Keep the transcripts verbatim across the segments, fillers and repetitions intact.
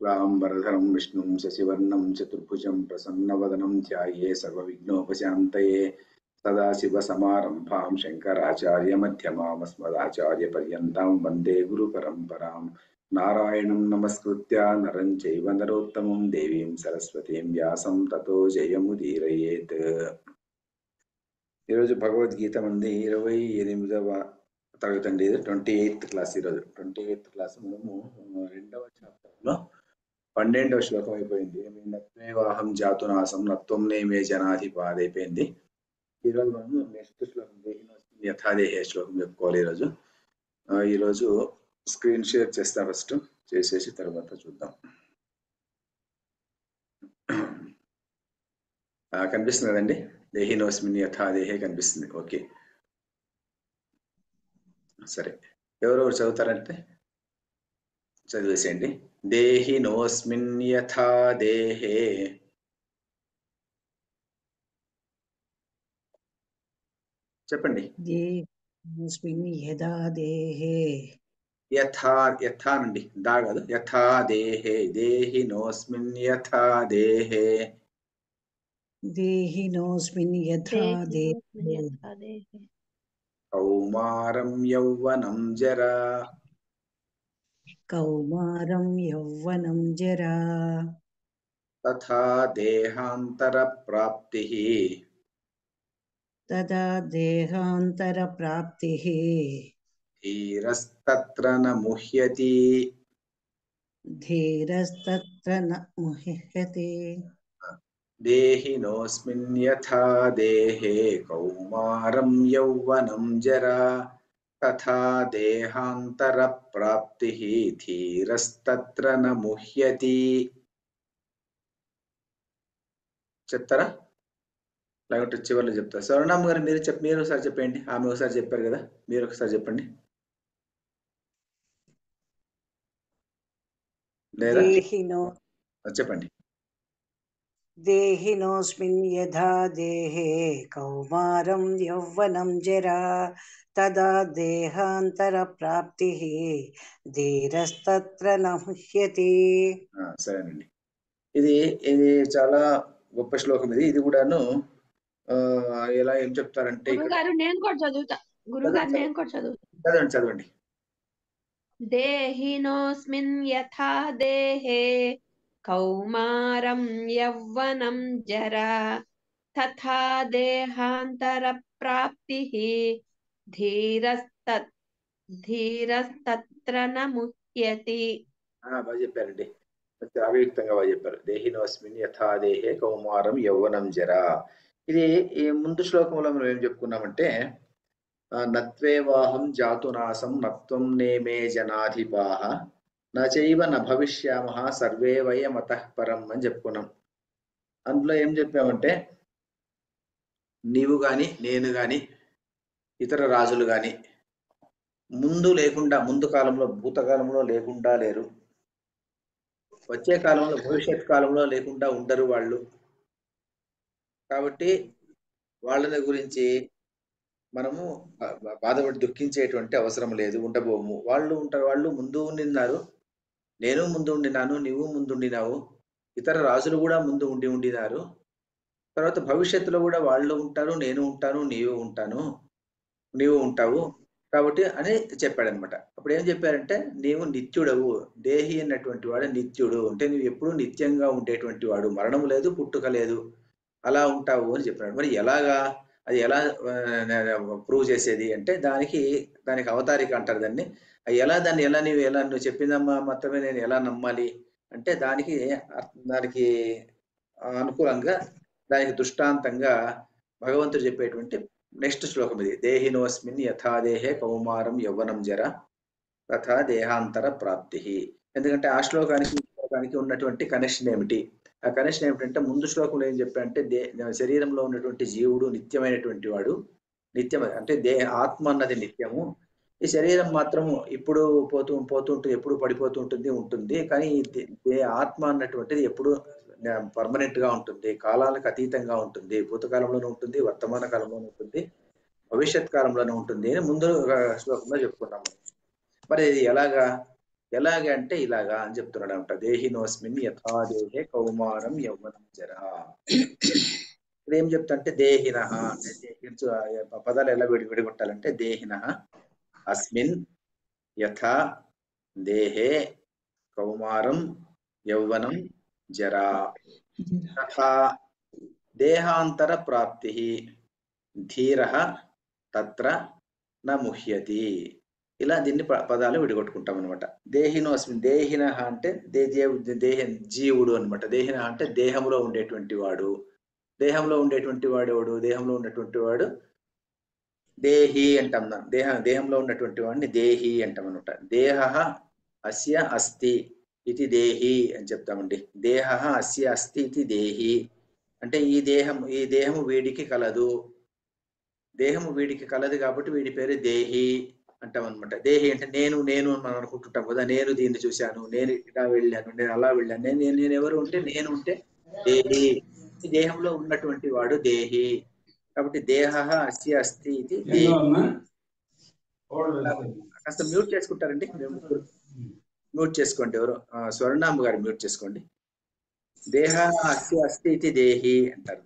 शुक्लांबरधरं विष्णुं शशिवर्णं चतुर्भुजं प्रसन्नवदनं ध्याये सर्वविघ्नोपशान्तये सदाशिवसमारम्भां शङ्कराचार्यमध्यमाम् अस्मदाचार्यपर्यन्तां वन्दे गुरुपरम्परां नारायणं नमस्कृत्य नरं चैव नरोत्तमं देवीं सरस्वतीं व्यासं ततो जयमुदीरयेत्। ఈరోజు భగవద్గీత మంది ఇరవై ఎనిమిదవ తరగతి అండి. ఇది ట్వంటీ ఎయిత్ క్లాస్. ఈరోజు ట్వంటీ ఎయిత్ క్లాస్ మనము రెండవ చాప్టర్లో పన్నెండవ శ్లోకం అయిపోయింది. నత్వేవాహం జాతునాసం నత్వం నేమే జనాధిపాది అయిపోయింది. ఈరోజు మనము నెక్స్ట్ శ్లోకం యథాదేహే శ్లోకం చెప్పుకోవాలి. ఈరోజు ఈరోజు స్క్రీన్ షేర్ చేస్తా. ఫస్ట్ చేసేసి తర్వాత చూద్దాం. కనిపిస్తుంది కదండి? దేహినోస్మిన్ యథాదేహే కనిపిస్తుంది. ఓకే, సరే. ఎవరెవరు చదువుతారంటే చదివేసేయండి. దేహినోస్మిన్ యథాదేహే చెప్పండి. యథా యథా అండి, దా కాదు, యథాదేహే. దేహినోస్మిన్ యథాదేహే దేహినోస్మిన్ యథాదేహే కౌమారం యౌవనం జరా కౌమారం యౌవనం జరా తథా దేహాంతర ప్రాప్తిః తదా దేహాంతర ప్రాప్తిః ధీరస్తత్ర న ముహ్యతి ధీరస్తత్ర న ముహ్యతి. దేహినోస్మిన్ యథా దేహే కౌమారం యౌవనం జరా తథా దేహాంతర ప్రాప్తిః ధీరస్తత్ర న ముహ్యతి. చెప్తారా? లేకపోతే చివరిలో చెప్తారా? స్వర్ణమ్మ గారు మీరు చెప్ప మీరు ఒకసారి చెప్పండి. ఆమె ఒకసారి చెప్పారు కదా, మీరు ఒకసారి చెప్పండి. లేదా చెప్పండి. దేహినోస్మిన్ యథా దేహే కౌమారం యౌవనం జరా తదా దేహాంతర ప్రాప్తిః ధీరస్తత్ర న ముహ్యతి. సరేనండి. ఇది ఇది చాలా గొప్ప శ్లోకం. ఇది ఇది కూడాను ఎలా ఏం చెప్తారంటే నేను కూడా చదువుతా. గురుగారు నేను కూడా చదువుతా. చదవండి చదవండి. దేహినోస్మిన్ యథా దేహే కౌమారం యౌవనం జరా తథా దేహాంతర ప్రాప్తిః ధీరస్తత్ ధీరస్తత్ర న ముహ్యతి. బాగా చెప్పారండి, అవ్యక్తంగా బాగా చెప్పారు. దేహినోస్మిన్ యథా దేహే కౌమారం యౌవనం జరా. ఇది ఈ ముందు శ్లోకంలో మనం ఏం చెప్పుకున్నామంటే నత్వేవాహం జాతునాసం నత్వం నేమే జనాధిపాః నచైవ న భవిష్యామః సర్వే వయమతః పరం అని చెప్పుకున్నాం. అందులో ఏం చెప్పామంటే నీవు గాని నేను గాని ఇతర రాజులు గాని ముందు లేకుండా, ముందు కాలంలో భూతకాలంలో లేకుండా లేరు, వచ్చే కాలంలో భవిష్యత్ కాలంలో లేకుండా ఉండరు వాళ్ళు. కాబట్టి వాళ్ళని గురించి మనము బాధపడి దుఃఖించేటువంటి అవసరం లేదు, ఉండబోము. వాళ్ళు ఉంటారు, వాళ్ళు ముందు ఉండినారు, నేను ముందు ఉండినాను, నీవు ముందు ఉండినావు, ఇతర రాజులు కూడా ముందు ఉండి ఉండినారు. తర్వాత భవిష్యత్తులో కూడా వాళ్ళు ఉంటారు, నేను ఉంటాను, నీవు ఉంటాను, నీవు ఉంటావు కాబట్టి అని చెప్పాడనమాట. అప్పుడు ఏం చెప్పారంటే నీవు నిత్యుడవు. దేహి అన్నటువంటి వాడు నిత్యుడు అంటే నువ్వు ఎప్పుడు నిత్యంగా ఉండేటువంటి వాడు, మరణం లేదు, పుట్టుక లేదు, అలా ఉంటావు అని చెప్పాడు. మరి ఎలాగా, అది ఎలా ప్రూవ్ చేసేది అంటే దానికి దానికి అవతారిక అంటారు దాన్ని. ఎలా దాన్ని ఎలా నీవు ఎలా నువ్వు చెప్పిందమ్మా మాత్రమే నేను ఎలా నమ్మాలి అంటే దానికి దానికి అనుకూలంగా దానికి దృష్టాంతంగా భగవంతుడు చెప్పేటువంటి నెక్స్ట్ శ్లోకం ఇది. దేహినోస్మిన్ యథాదేహే కౌమారం యౌవనం జరా తథా దేహాంతర ప్రాప్తిః. ఎందుకంటే ఆ శ్లోకానికి శ్లోకానికి ఉన్నటువంటి కనెక్షన్ ఏమిటి? ఆ కనెక్షన్ ఏమిటంటే ముందు శ్లోకంలో ఏం చెప్పారంటే దే శరీరంలో ఉన్నటువంటి జీవుడు నిత్యమైనటువంటి వాడు. నిత్యం అంటే దే ఆత్మ అన్నది నిత్యము, ఈ శరీరం మాత్రము ఇప్పుడు పోతూ పోతూ ఉంటుంది, ఎప్పుడు పడిపోతూ ఉంటుంది ఉంటుంది కానీ దే ఆత్మ అన్నటువంటిది ఎప్పుడు పర్మనెంట్ గా ఉంటుంది, కాలాలకు అతీతంగా ఉంటుంది, భూతకాలంలోనూ ఉంటుంది, వర్తమాన కాలంలోనూ ఉంటుంది, భవిష్యత్ కాలంలోనూ ఉంటుంది అని ముందు శ్లోకంలో చెప్పుకున్నాము. మరి ఇది ఎలాగా ఎలాగే అంటే ఇలాగా అని చెప్తున్నాడు అనమాట. దేహినోస్మిన్ యథా దేహే కౌమారం యౌవనం జరా. ఇప్పుడు ఏం చెప్తా అంటే దేహిన అంటే దేహి పదాలు ఎలా విడి విడిగొట్టాలంటే దేహిన అస్మిన్ యథా దేహే కౌమారం యౌవనం జరా తథా దేహాంతర ప్రాప్తి ధీర తత్ర న ముహ్యతి. ఇలా దీన్ని పదాలు విడిగొట్టుకుంటాం అనమాట. దేహినో అస్మిన్ దేహిన అంటే దే దేహ జీవుడు అనమాట. దేహిన అంటే దేహంలో ఉండేటువంటి వాడు. దేహంలో ఉండేటువంటి వాడు ఎవడు? దేహంలో ఉన్నటువంటి వాడు దేహి అంటాం. దేహ దేహంలో ఉన్నటువంటి వాడిని దేహి అంటాం అనమాట. దేహ అస్య అస్తి ఇది దేహి అని చెప్తామండి. దేహ అస్య అస్తి ఇది దేహి అంటే ఈ దేహం ఈ దేహము వీడికి కలదు. దేహము వీడికి కలదు కాబట్టి వీడి పేరు దేహి అంటాం అనమాట. దేహి అంటే నేను నేను మనం అనుకుంటుంటాం కదా, నేను దీన్ని చూశాను, నేను ఇలా వెళ్ళాను, నేను అలా వెళ్ళాను, నేను నేను ఎవరు ఉంటే నేను ఉంటే దేహి. ఈ దేహంలో ఉన్నటువంటి వాడు దేహి కాబట్టి దేహ అస్య అస్తి ఇది దేహి. కాస్త మ్యూట్ చేసుకుంటారండి, మ్యూట్ చేసుకోండి. ఎవరు స్వర్ణాంబ గారు మ్యూట్ చేసుకోండి. దేహ అస్య అస్తి ఇది దేహి అంటారు.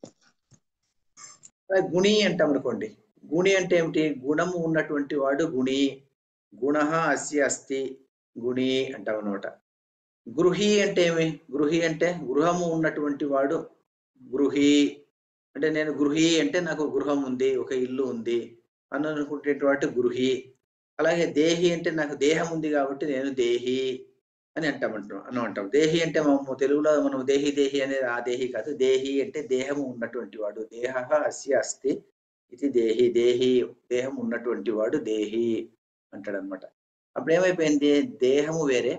గుణి అంటాం అనుకోండి. గుణి అంటే ఏమిటి? గుణము ఉన్నటువంటి వాడు గుణి. గుణ అస్య అస్తి గుణి అంటాం అనమాట. గృహి అంటే ఏమి? గృహి అంటే గృహము ఉన్నటువంటి వాడు గృహి. అంటే నేను గృహి అంటే నాకు గృహం ఉంది, ఒక ఇల్లు ఉంది అని అనుకునేటువంటి గృహి. అలాగే దేహి అంటే నాకు దేహం ఉంది కాబట్టి నేను దేహి అని అంటామంటాం అని అంటాం. దేహి అంటే మనము తెలుగులో మనం దేహి దేహి అనేది ఆ దేహి కాదు. దేహి అంటే దేహము ఉన్నటువంటి వాడు. దేహ అస్య అస్తి ఇది దేహి. దేహి దేహం ఉన్నటువంటి వాడు దేహి అంటాడు అనమాట. అప్పుడు ఏమైపోయింది? దేహము వేరే,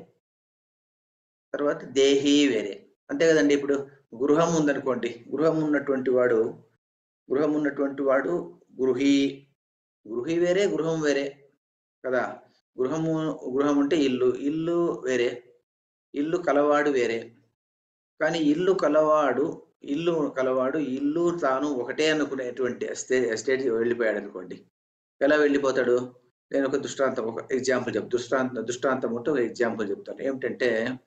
తర్వాత దేహి వేరే. అంతే కదండి. ఇప్పుడు గృహం ఉందనుకోండి, గృహం ఉన్నటువంటి వాడు గృహం ఉన్నటువంటి వాడు గృహి. గృహి వేరే, గృహం వేరే కదా. గృహము గృహం అంటే ఇల్లు, ఇల్లు వేరే, ఇల్లు కలవాడు వేరే. కానీ ఇల్లు కలవాడు ఇల్లు కలవాడు ఇల్లు తాను ఒకటే అనుకునేటువంటి స్టే స్టేజ్ వెళ్ళిపోయాడు అనుకోండి. ఎలా వెళ్ళిపోతాడు? నేను ఒక దృష్టాంతం ఒక ఎగ్జాంపుల్ చెప్తాను. దృష్టాంతం దృష్టాంతం ఉంటే ఒక ఎగ్జాంపుల్ చెప్తాను. ఏమిటంటే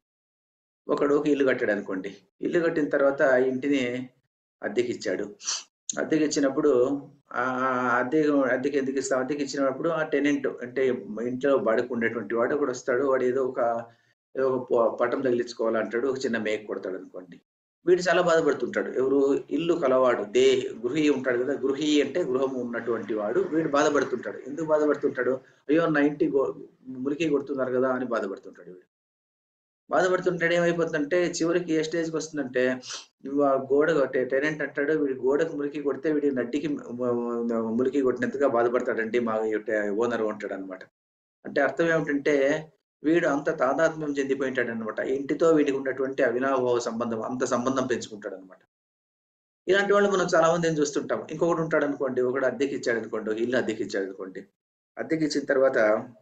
ఒకడు ఒక ఇల్లు కట్టాడు అనుకోండి. ఇల్లు కట్టిన తర్వాత ఇంటిని అద్దెకి ఇచ్చాడు. అద్దెకి ఇచ్చినప్పుడు ఆ అద్దె అద్దెకి ఎందుకు ఇస్తాం? అద్దెకి ఇచ్చినప్పుడు ఆ టెనెంట్ అంటే ఇంట్లో బాడుకు ఉండేటువంటి వాడు ఒకడు వస్తాడు. వాడు ఏదో ఒక ఏదో ఒక పటం తగిలించుకోవాలంటాడు, ఒక చిన్న మేక కొడతాడు అనుకోండి. వీడు చాలా బాధపడుతుంటాడు. ఎవరు? ఇల్లు కలవాడు దే గృహి ఉంటాడు కదా. గృహి అంటే గృహం ఉన్నటువంటి వాడు. వీడు బాధపడుతుంటాడు. ఎందుకు బాధపడుతుంటాడు? అయ్యో నా ఇంటి మురికి కొడుతున్నారు కదా అని బాధపడుతుంటాడు. వీడు బాధపడుతుంటాడు. ఏమైపోతుందంటే చివరికి ఏ స్టేజ్కి వస్తుందంటే నువ్వు ఆ గోడ టెనెంట్ అంటాడు, వీడి గోడకు మురికి కొడితే వీడి నడ్డికి మురికి కొట్టినంతగా బాధపడతాడండి మా ఓనర్ ఉంటాడు అనమాట. అంటే అర్థం ఏమిటంటే వీడు అంత తాదాత్మ్యం చెందిపోయింటాడు అనమాట. ఇంటితో వీడికి ఉన్నటువంటి అవినాభావ సంబంధం అంత సంబంధం పెంచుకుంటాడు అనమాట. ఇలాంటి వాళ్ళు మనం చాలా మందిని చూస్తుంటాం. ఇంకొకటి ఉంటాడు అనుకోండి, ఒకడు అద్దెకి ఇచ్చాడు అనుకోండి, ఇల్లు అద్దెకి ఇచ్చాడు అనుకోండి. అద్దెకి ఇచ్చిన తర్వాత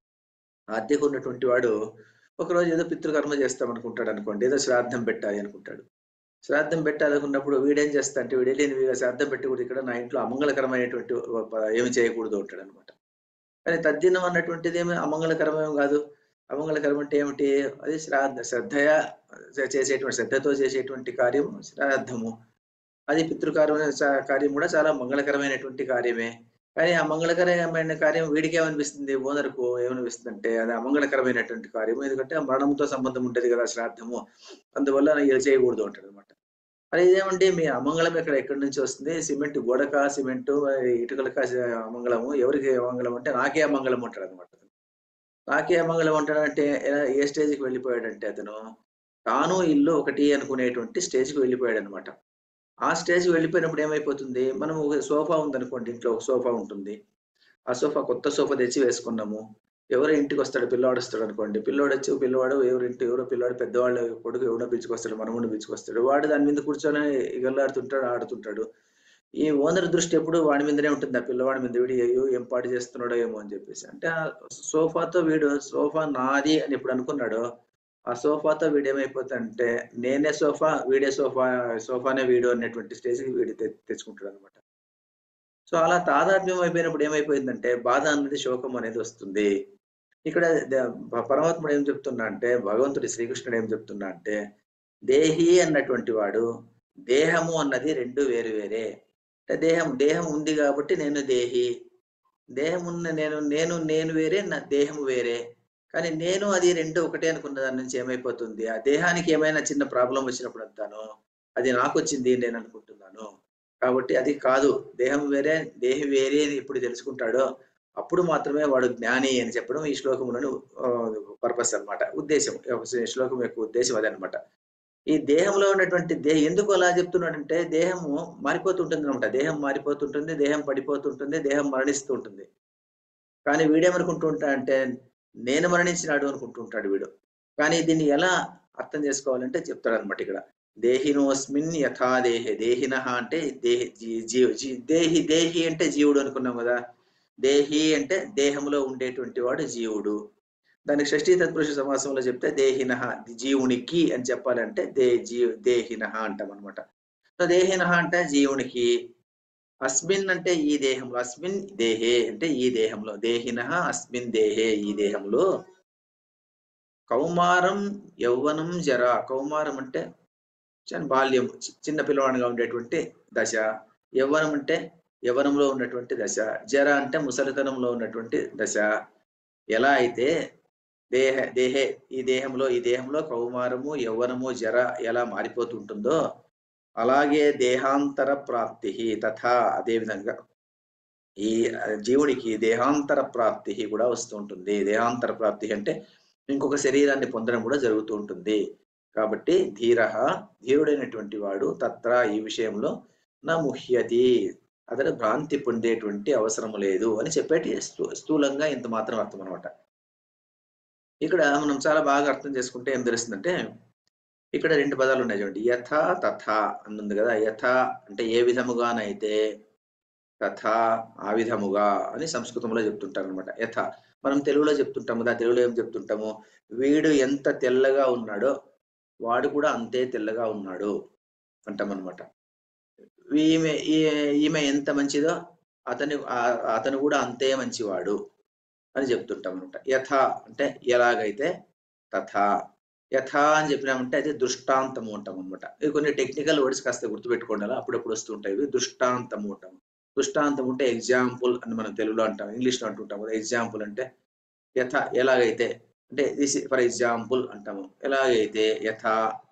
ఆ అద్దెకు ఉన్నటువంటి వాడు ఒకరోజు ఏదో పితృకర్మ చేస్తాం అనుకుంటాడు అనుకోండి, ఏదో శ్రాద్ధం పెట్టాలి అనుకుంటాడు. శ్రాద్ధం పెట్టాలనుకున్నప్పుడు వీడేం చేస్తా అంటే వీడు వెళ్ళి శ్రాద్ధం పెట్టకూడదు, ఇక్కడ నా ఇంట్లో అమంగళకరమైనటువంటి ఏమి చేయకూడదు ఉంటాడు అనమాట. కానీ తద్దినం అన్నటువంటిది ఏమి అమంగళకరమేమి కాదు. అమంగళకరం అంటే ఏమిటి? అది శ్రాద్ధ శ్రద్ధగా చేసేటువంటి శ్రద్ధతో చేసేటువంటి కార్యము శ్రాద్ధము. అది పితృకార్యమైన కార్యం కూడా చాలా మంగళకరమైనటువంటి కార్యమే. కానీ ఆ మంగళకరమైన కార్యం వీడికి ఏమనిపిస్తుంది? ఓనర్కు ఏమనిపిస్తుంది అంటే అది అమంగళకరమైనటువంటి కార్యము. ఎందుకంటే మరణంతో సంబంధం ఉంటుంది కదా శ్రాద్ధము, అందువల్ల ఇలా చేయకూడదు అంటాడు అనమాట. అది ఇదేమంటే మీ అమంగళం ఇక్కడ ఎక్కడి నుంచి వస్తుంది? సిమెంట్ గోడక సిమెంటు ఇటుకలక అమంగళము, ఎవరికి అమంగళం అంటే నాకే అమంగళం అంటాడు అనమాట. నాకే అమంగళం అంటాడంటే ఏ స్టేజ్కి వెళ్ళిపోయాడంటే అతను తాను ఇల్లు ఒకటి అనుకునేటువంటి స్టేజ్కి వెళ్ళిపోయాడు అనమాట. ఆ స్టేజ్కి వెళ్ళిపోయినప్పుడు ఏమైపోతుంది? మనం ఒక సోఫా ఉందనుకోండి, ఇంట్లో ఒక సోఫా ఉంటుంది. ఆ సోఫా కొత్త సోఫా తెచ్చి వేసుకున్నాము. ఎవరో ఇంటికి వస్తాడు, పిల్లవాడు వస్తాడు అనుకోండి. పిల్లోడు వచ్చి పిల్లవాడు ఎవరు ఇంటి ఎవరో పిల్లవాడు పెద్దవాళ్ళు కొడుకు ఎవడో పిలుచుకొస్తాడు, మనముండి పిలుచుకొస్తాడు. వాడు దాని మీద కూర్చొని గల్లాడుతుంటాడు, ఆడుతుంటాడు. ఈ ఓనర్ దృష్టి ఎప్పుడు వాడి మీదనే ఉంటుంది, ఆ పిల్లవాడి మీద. వీడు అయ్యో ఏం పాటు చేస్తున్నాడో ఏమో అని చెప్పేసి. అంటే ఆ సోఫాతో వీడు సోఫా నాది అని ఎప్పుడు అనుకున్నాడో ఆ సోఫాతో వీడు ఏమైపోతాడంటే నేనే సోఫా వీడే సోఫా సోఫానే వీడు అనేటువంటి స్టేజ్కి వీడు తెచ్చుకుంటాడు అనమాట. సో అలా తాదాత్మ్యం అయిపోయినప్పుడు ఏమైపోయిందంటే బాధ అనేది శోకం అనేది వస్తుంది. ఇక్కడ పరమాత్ముడు ఏం చెప్తున్నా అంటే, భగవంతుడి శ్రీకృష్ణుడు ఏం చెప్తున్నా అంటే, దేహి అన్నటువంటి వాడు దేహము అన్నది రెండు వేరు వేరే. అంటే దేహం దేహం ఉంది కాబట్టి నేను దేహి, దేహం ఉన్న నేను నేను నేను వేరే, నా దేహము వేరే. కానీ నేను అది రెండు ఒకటే అనుకున్న దాని నుంచి ఏమైపోతుంది, ఆ దేహానికి ఏమైనా చిన్న ప్రాబ్లం వచ్చినప్పుడు అంటాను అది నాకు వచ్చింది నేను అనుకుంటున్నాను. కాబట్టి అది కాదు, దేహం వేరే దేహి వేరే అని ఎప్పుడు తెలుసుకుంటాడో అప్పుడు మాత్రమే వాడు జ్ఞాని అని చెప్పడం ఈ శ్లోకములను పర్పస్ అన్నమాట, ఉద్దేశం. ఈ శ్లోకం యొక్క ఉద్దేశం అదనమాట. ఈ దేహంలో ఉన్నటువంటి దే ఎందుకు అలా చెప్తున్నాడంటే, దేహము మారిపోతుంటుంది అనమాట. దేహం మారిపోతుంటుంది, దేహం పడిపోతుంటుంది, దేహం మరణిస్తూ ఉంటుంది. కానీ వీడేమనుకుంటూ ఉంటాడంటే, నేను మరణించినాడు అనుకుంటూ ఉంటాడు వీడు. కానీ దీన్ని ఎలా అర్థం చేసుకోవాలంటే చెప్తాడనమాట ఇక్కడ. దేహినోస్మిన్ యథా దేహే, దేహినః అంటే దేహి జీ జీ దేహి దేహి అంటే జీవుడు అనుకున్నాం కదా. దేహి అంటే దేహంలో ఉండేటువంటి వాడు జీవుడు. దానికి షష్ఠీ తత్పురుష సమాసంలో చెప్తే దేహినః, జీవునికి అని చెప్పాలంటే దే జీ దేహినః అంటాం అనమాట. సో దేహినః అంటే జీవునికి, అస్మిన్ అంటే ఈ దేహంలో, అస్మిన్ దేహే అంటే ఈ దేహంలో, దేహినః అస్మిన్ దేహే ఈ దేహంలో, కౌమారం యౌవనం జర, కౌమారం అంటే బాల్యం, చిన్న పిల్లవాడిగా ఉండేటువంటి దశ, యవ్వనం అంటే యవ్వనంలో ఉన్నటువంటి దశ, జర అంటే ముసలితనంలో ఉన్నటువంటి దశ. ఎలా అయితే దేహ దేహే ఈ దేహంలో ఈ దేహంలో కౌమారము యవ్వనము జర ఎలా మారిపోతుంటుందో అలాగే దేహాంతర ప్రాప్తి తథా, అదే విధంగా ఈ జీవుడికి దేహాంతర ప్రాప్తి కూడా వస్తూ ఉంటుంది. దేహాంతర ప్రాప్తి అంటే ఇంకొక శరీరాన్ని పొందడం కూడా జరుగుతూ ఉంటుంది. కాబట్టి ధీర, ధీరుడైనటువంటి వాడు తత్ర ఈ విషయంలో నా ముహ్యతి, అతను భ్రాంతి పొందేటువంటి అవసరం లేదు అని చెప్పేటి స్థూలంగా ఇంత మాత్రం అర్థం అనమాట. ఇక్కడ మనం చాలా బాగా అర్థం చేసుకుంటే ఏం తెలుస్తుందంటే, ఇక్కడ రెండు పదాలు ఉన్నాయి చూడండి, యథ తథ అన్నుంది కదా. యథ అంటే ఏ విధముగానైతే, తథ ఆ విధముగా అని సంస్కృతంలో చెప్తుంటారు అనమాట. యథ మనం తెలుగులో చెప్తుంటాము కదా, తెలుగులో ఏం చెప్తుంటాము, వీడు ఎంత తెల్లగా ఉన్నాడో వాడు కూడా అంతే తెల్లగా ఉన్నాడు అంటామన్నమాట. ఈమె ఈమె ఎంత మంచిదో అతని అతను కూడా అంతే మంచివాడు అని చెప్తుంటాం అనమాట. యథ అంటే ఎలాగైతే, తథ యథ అని చెప్పినామంటే అది దృష్టాంతము అంటాం అనమాట. ఇవి కొన్ని టెక్నికల్ వర్డ్స్ కాస్త గుర్తుపెట్టుకోండి, అలా అప్పుడప్పుడు వస్తుంటాయి. ఇవి దృష్టాంతము అంటాము. దృష్టాంతం అంటే ఎగ్జాంపుల్ అని మనం తెలుగులో అంటాం, ఇంగ్లీష్లో అంటుంటాం కదా. ఎగ్జాంపుల్ అంటే యథ ఎలాగైతే, అంటే దిస్ ఫర్ ఎగ్జాంపుల్ అంటాము. ఎలాగైతే యథ,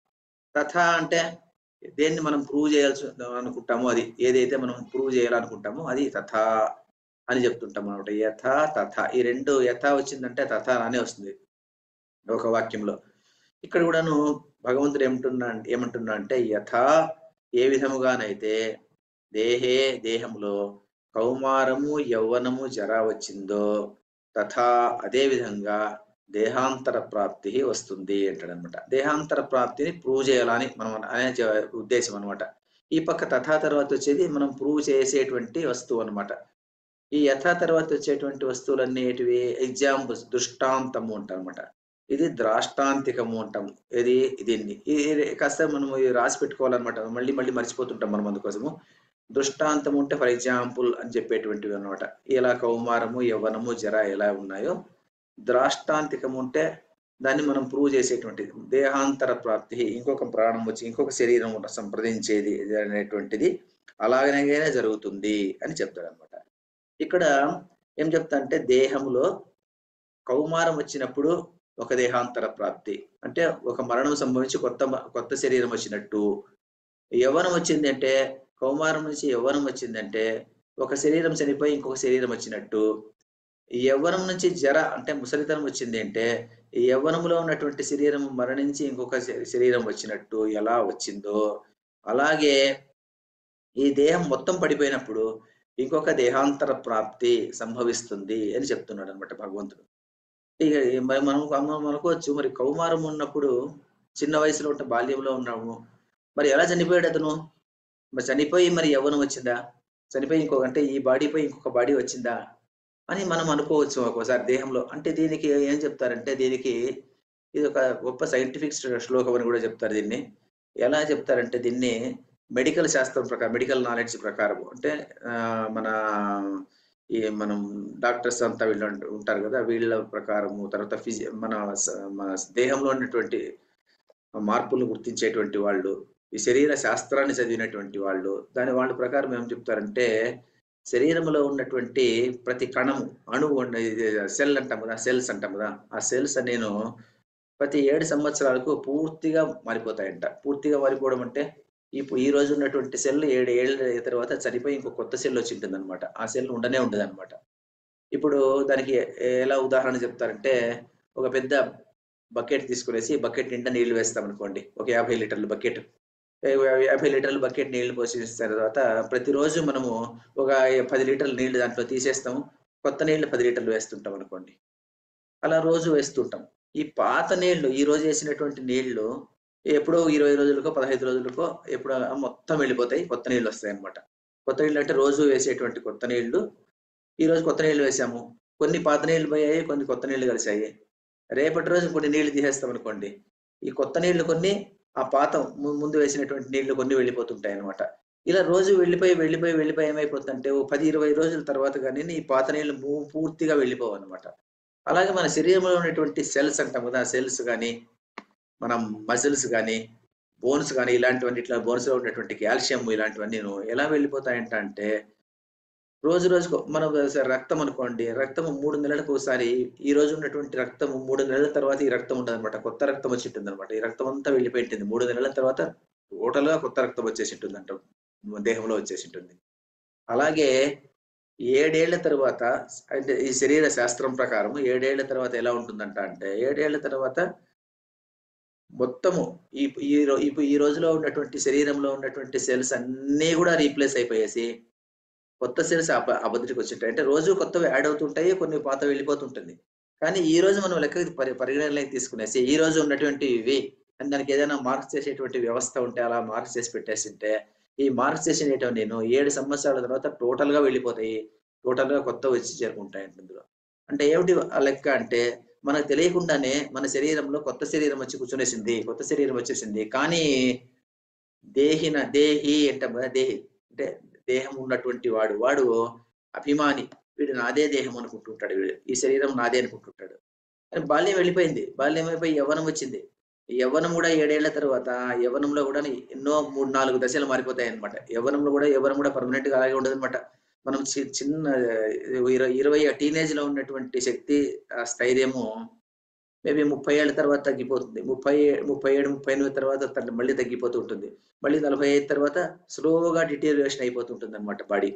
తథ అంటే దేన్ని మనం ప్రూవ్ చేయాల్సి అనుకుంటామో అది, ఏదైతే మనం ప్రూవ్ చేయాలనుకుంటామో అది తథ అని చెప్తుంటాం అనమాట. యథ తథ ఈ రెండు, యథ వచ్చిందంటే తథ అనే వస్తుంది ఒక వాక్యంలో. ఇక్కడ కూడాను భగవంతుడు ఏమంటున్నా ఏమంటున్నా అంటే యథ ఏ విధముగానైతే దేహే దేహంలో కౌమారము యౌవనము జర వచ్చిందో తథా అదే విధంగా దేహాంతర ప్రాప్తి వస్తుంది అంటాడనమాట. దేహాంతర ప్రాప్తిని ప్రూవ్ చేయాలని మనం అనే ఉద్దేశం అనమాట. ఈ పక్క తథా తర్వాత వచ్చేది మనం ప్రూవ్ చేసేటువంటి వస్తువు అనమాట. ఈ యథా తర్వాత వచ్చేటువంటి వస్తువులన్నీ ఏంటివి, ఎగ్జాంపుల్స్, దృష్టాంతము అంటారనమాట. ఇది ద్రాష్టాంతికము అంటాం. ఇది దీన్ని ఇది కాస్త మనం రాసి పెట్టుకోవాలన్నమాట, మళ్ళీ మళ్ళీ మర్చిపోతుంటాం మనం అందుకోసము. దృష్టాంతం ఉంటే ఫర్ ఎగ్జాంపుల్ అని చెప్పేటువంటివి అనమాట. ఇలా కౌమారము యవ్వనము జర ఎలా ఉన్నాయో, ద్రాష్టాంతికం ఉంటే దాన్ని మనం ప్రూవ్ చేసేటువంటిది. దేహాంతర ప్రాప్తి ఇంకొక ప్రాణం వచ్చి ఇంకొక శరీరం సంప్రదించేది అనేటువంటిది అలాగనే జరుగుతుంది అని చెప్తాడు అనమాట. ఇక్కడ ఏం చెప్తా అంటే, దేహంలో కౌమారం వచ్చినప్పుడు ఒక దేహాంతర ప్రాప్తి అంటే ఒక మరణం సంభవించి కొత్త కొత్త శరీరం వచ్చినట్టు, యవ్వనం వచ్చింది అంటే కౌమారం నుంచి యవ్వనం వచ్చిందంటే ఒక శరీరం చనిపోయి ఇంకొక శరీరం వచ్చినట్టు, యవ్వనం నుంచి జర అంటే ముసలితనం వచ్చింది అంటే ఈ యవ్వనంలో ఉన్నటువంటి శరీరం మరణించి ఇంకొక శరీరం వచ్చినట్టు ఎలా వచ్చిందో అలాగే ఈ దేహం మొత్తం పడిపోయినప్పుడు ఇంకొక దేహాంతర ప్రాప్తి సంభవిస్తుంది అని చెప్తున్నాడు అనమాట భగవంతుడు. ఇక మరి మనం మనం అనుకోవచ్చు, మరి కౌమారం ఉన్నప్పుడు చిన్న వయసులో ఉంటే బాల్యంలో ఉన్నాము, మరి ఎలా చనిపోయాడు అతను? మరి చనిపోయి మరి యవ్వనం వచ్చిందా, చనిపోయి ఇంకొక అంటే ఈ బాడీపై ఇంకొక బాడీ వచ్చిందా అని మనం అనుకోవచ్చు ఒక్కోసారి దేహంలో. అంటే దీనికి ఏం చెప్తారంటే, దీనికి ఇది ఒక గొప్ప సైంటిఫిక్ శ్లోకం అని కూడా చెప్తారు దీన్ని. ఎలా చెప్తారంటే దీన్ని మెడికల్ శాస్త్రం ప్రకారం, మెడికల్ నాలెడ్జ్ ప్రకారం అంటే మన ఈ మనం డాక్టర్స్ అంతా వీళ్ళు అంట- ఉంటారు కదా, వీళ్ళ ప్రకారము, తర్వాత ఫిజి మన స- మన దేహంలో ఉన్నటువంటి మార్పులు గుర్తించేటువంటి వాళ్ళు, ఈ శరీర శాస్త్రాన్ని చదివినటువంటి వాళ్ళు, దాని వాళ్ళ ప్రకారం ఏం చెప్తారంటే శరీరంలో ఉన్నటువంటి ప్రతి కణము, అణువు ఉన్న- ఇది సెల్ అంటాం కదా, సెల్స్ అంటాం కదా, ఆ సెల్స్ నేను ప్రతి ఏడు సంవత్సరాలకు పూర్తిగా మారిపోతాయంట. పూర్తిగా మారిపోవడం అంటే ఇప్పుడు ఈ రోజు ఉన్నటువంటి సెల్ ఏడు ఏళ్ళ తర్వాత చనిపోయి ఇంకో కొత్త సెల్ వచ్చి ఉంటుందన్నమాట. ఆ సెల్ ఉండనే ఉండదన్నమాట. ఇప్పుడు దానికి ఎ- ఎలా ఉదాహరణ చెప్తారంటే, ఒక పెద్ద బకెట్ తీసుకునేసి బకెట్ నిండా నీళ్లు వేస్తాం అనుకోండి, ఒక యాభై లీటర్ల బకెట్. యాభై లీటర్ల బకెట్ నీళ్లు పోసేసిన తర్వాత ప్రతిరోజు మనము ఒక పది లీటర్ల నీళ్లు దాంట్లో తీసేస్తాము, కొత్త నీళ్లు పది లీటర్లు వేస్తుంటాం అనుకోండి. అలా రోజు వేస్తుంటాం. ఈ పాత నీళ్లు, ఈ రోజు వేసినటువంటి నీళ్లు ఎప్పుడో ఇరవై రోజులకో పదహైదు రోజులకో ఎప్పుడో మొత్తం వెళ్ళిపోతాయి, కొత్త నీళ్ళు వస్తాయి అన్నమాట. కొత్త నీళ్ళు అంటే రోజు వేసేటువంటి కొత్త నీళ్లు. ఈ రోజు కొత్త నీళ్లు వేసాము, కొన్ని పాత నీళ్లు పోయాయి, కొన్ని కొత్త నీళ్లు కలిసాయి. రేపటి రోజు కొన్ని నీళ్లు తీసేస్తాం అనుకోండి, ఈ కొత్త నీళ్లు కొన్ని, ఆ పాత ము- ముందు వేసినటువంటి నీళ్లు కొన్ని వెళ్ళిపోతుంటాయి అన్నమాట. ఇలా రోజు వెళ్ళిపోయి వెళ్ళిపోయి వెళ్ళిపోయి ఏమైపోతుందంటే ఓ పది ఇరవై రోజుల తర్వాత కానీ ఈ పాత నీళ్లు ము- పూర్తిగా వెళ్ళిపోవు అనమాట. అలాగే మన శరీరంలో ఉన్నటువంటి సెల్స్ అంటాం కదా, సెల్స్ కానీ, మనం మజిల్స్ కానీ, బోన్స్ కానీ, ఇలాంటివన్నీ, ఇట్లా బోన్స్ లో ఉన్నటువంటి కాల్షియం ఇలాంటివన్నీ ఎలా వెళ్ళిపోతాయంట అంటే, రోజు రోజుకు మనం స- రక్తం అనుకోండి, రక్తం మూడు నెలలకు ఒకసారి, ఈ రోజు ఉన్నటువంటి రక్తం మూడు నెలల తర్వాత ఈ రక్తం ఉండదన్నమాట, కొత్త రక్తం వచ్చి ఉంటుంది అనమాట. ఈ రక్తం అంతా వెళ్ళిపోయి ఉంటుంది, మూడు నెలల తర్వాత టోటల్ గా కొత్త రక్తం వచ్చేసి ఉంటుంది అంట, దేహంలో వచ్చేసి ఉంటుంది. అలాగే ఏడేళ్ల తర్వాత, అంటే ఈ శరీర శాస్త్రం ప్రకారం ఏడేళ్ల తర్వాత ఎలా ఉంటుందంట అంటే, ఏడేళ్ల తర్వాత మొత్తము ఈ ఈ రో- ఇప్పుడు ఈ రోజులో ఉన్నటువంటి శరీరంలో ఉన్నటువంటి సెల్స్ అన్నీ కూడా రీప్లేస్ అయిపోయేసి కొత్త సెల్స్ అబ అభివృద్ధికి వచ్చుంటాయి. అంటే రోజు కొత్తవి యాడ్ అవుతుంటాయి, కొన్ని పాతవి వెళ్ళిపోతుంటుంది. కానీ ఈ రోజు మనం లెక్కకి పరి పరిగణనలోకి తీసుకునేసి ఈ రోజు ఉన్నటువంటి ఇవి అని దానికి ఏదైనా మార్క్స్ చేసేటువంటి వ్యవస్థ ఉంటే అలా మార్క్స్ చేసి పెట్టేసింటే, ఈ మార్క్స్ చేసినటువంటి నేను ఏడు సంవత్సరాల తర్వాత టోటల్‌గా వెళ్ళిపోతాయి. టోటల్‌గా కొత్తవి వచ్చి చేరుకుంటాయంట ఇందులో. అంటే ఏమిటి ఆ లెక్క అంటే, మనకు తెలియకుండానే మన శరీరంలో కొత్త శరీరం వచ్చి కూర్చునేసింది, కొత్త శరీరం వచ్చేసింది. కానీ దేహిన దేహి అంటాం కదా! దేహి అంటే దేహం ఉన్నటువంటి వాడు, వాడు అభిమాని. వీడు నాదే దేహం అనుకుంటుంటాడు వీడు. ఈ శరీరం నాదే అనుకుంటుంటాడు. కానీ బాల్యం వెళ్ళిపోయింది. బాల్యం అయిపోయి యవ్వనం వచ్చింది. ఈ యవ్వనం కూడా ఏడు ఏళ్ల తర్వాత, యవ్వనంలో కూడా ఎన్నో మూడు, నాలుగు దశలు మారిపోతాయన్నమాట. యవ్వనంలో కూడా యవ్వనం కూడా పర్మనెంట్‌గా అలాగే ఉండదన్నమాట. మనం చి చిన్న ఇర ఇరవై టీనేజ్‌లో ఉన్నటువంటి శక్తి, ఆ స్థైర్యము మేబీ ముప్పై ఏళ్ల తర్వాత తగ్గిపోతుంది. ముప్పై ముప్పై ఏడు, ముప్పై ఎనిమిది తర్వాత తను మళ్ళీ తగ్గిపోతూ ఉంటుంది. మళ్ళీ నలభై ఐదు తర్వాత స్లోగా డిటీరియరేషన్ అయిపోతూ ఉంటుందన్నమాట బాడీ.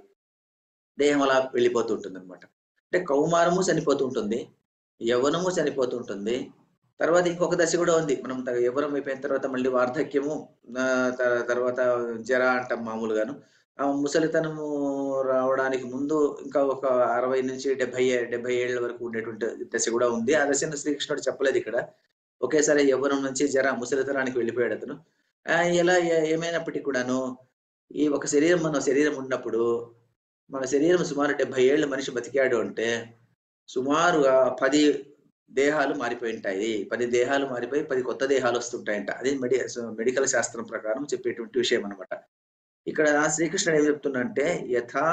దేహం అలా వెళ్ళిపోతూ ఉంటుందన్నమాట. అంటే కౌమారము చనిపోతూ ఉంటుంది. యవ్వనము చనిపోతూ ఉంటుంది. తర్వాత ఇంకొక దశ కూడా ఉంది. మనం త యవ్వనం అయిపోయిన తర్వాత మళ్ళీ వార్ధక్యము, ఆహ్, త తర్వాత జర అంటాం మామూలుగాను. ఆహ్, ముసలితనము రావడానికి ముందు ఇంకా ఒక అరవై నుంచి డెబ్బై ఏ డెబ్బై ఏళ్ల వరకు ఉండేటువంటి దశ కూడా ఉంది. ఆ దశను శ్రీకృష్ణుడు చెప్పలేదిక్కడ. ఒకేసారి యవ్వనం నుంచి జర ముసలితనానికి వెళ్ళిపోయాడతను. ఆహ్, ఎలా ఏ ఏమైనప్పటికి కూడాను ఈ ఒక శరీరం, మన శరీరం ఉన్నప్పుడు, మన శరీరం సుమారు డెబ్బై ఏళ్ళు మనిషి బతికాడు అంటే, సుమారుగా పది దేహాలు మారిపోయుంటాయి. పది దేహాలు మారిపోయి పది కొత్త దేహాలొస్తుంటాయంట. అది మెడి సో, మెడికల్ శాస్త్రం ప్రకారం చెప్పేటువంటి విషయమనమాట. ఇక్కడ శ్రీకృష్ణుడు ఏం చెప్తుండంటే, యథా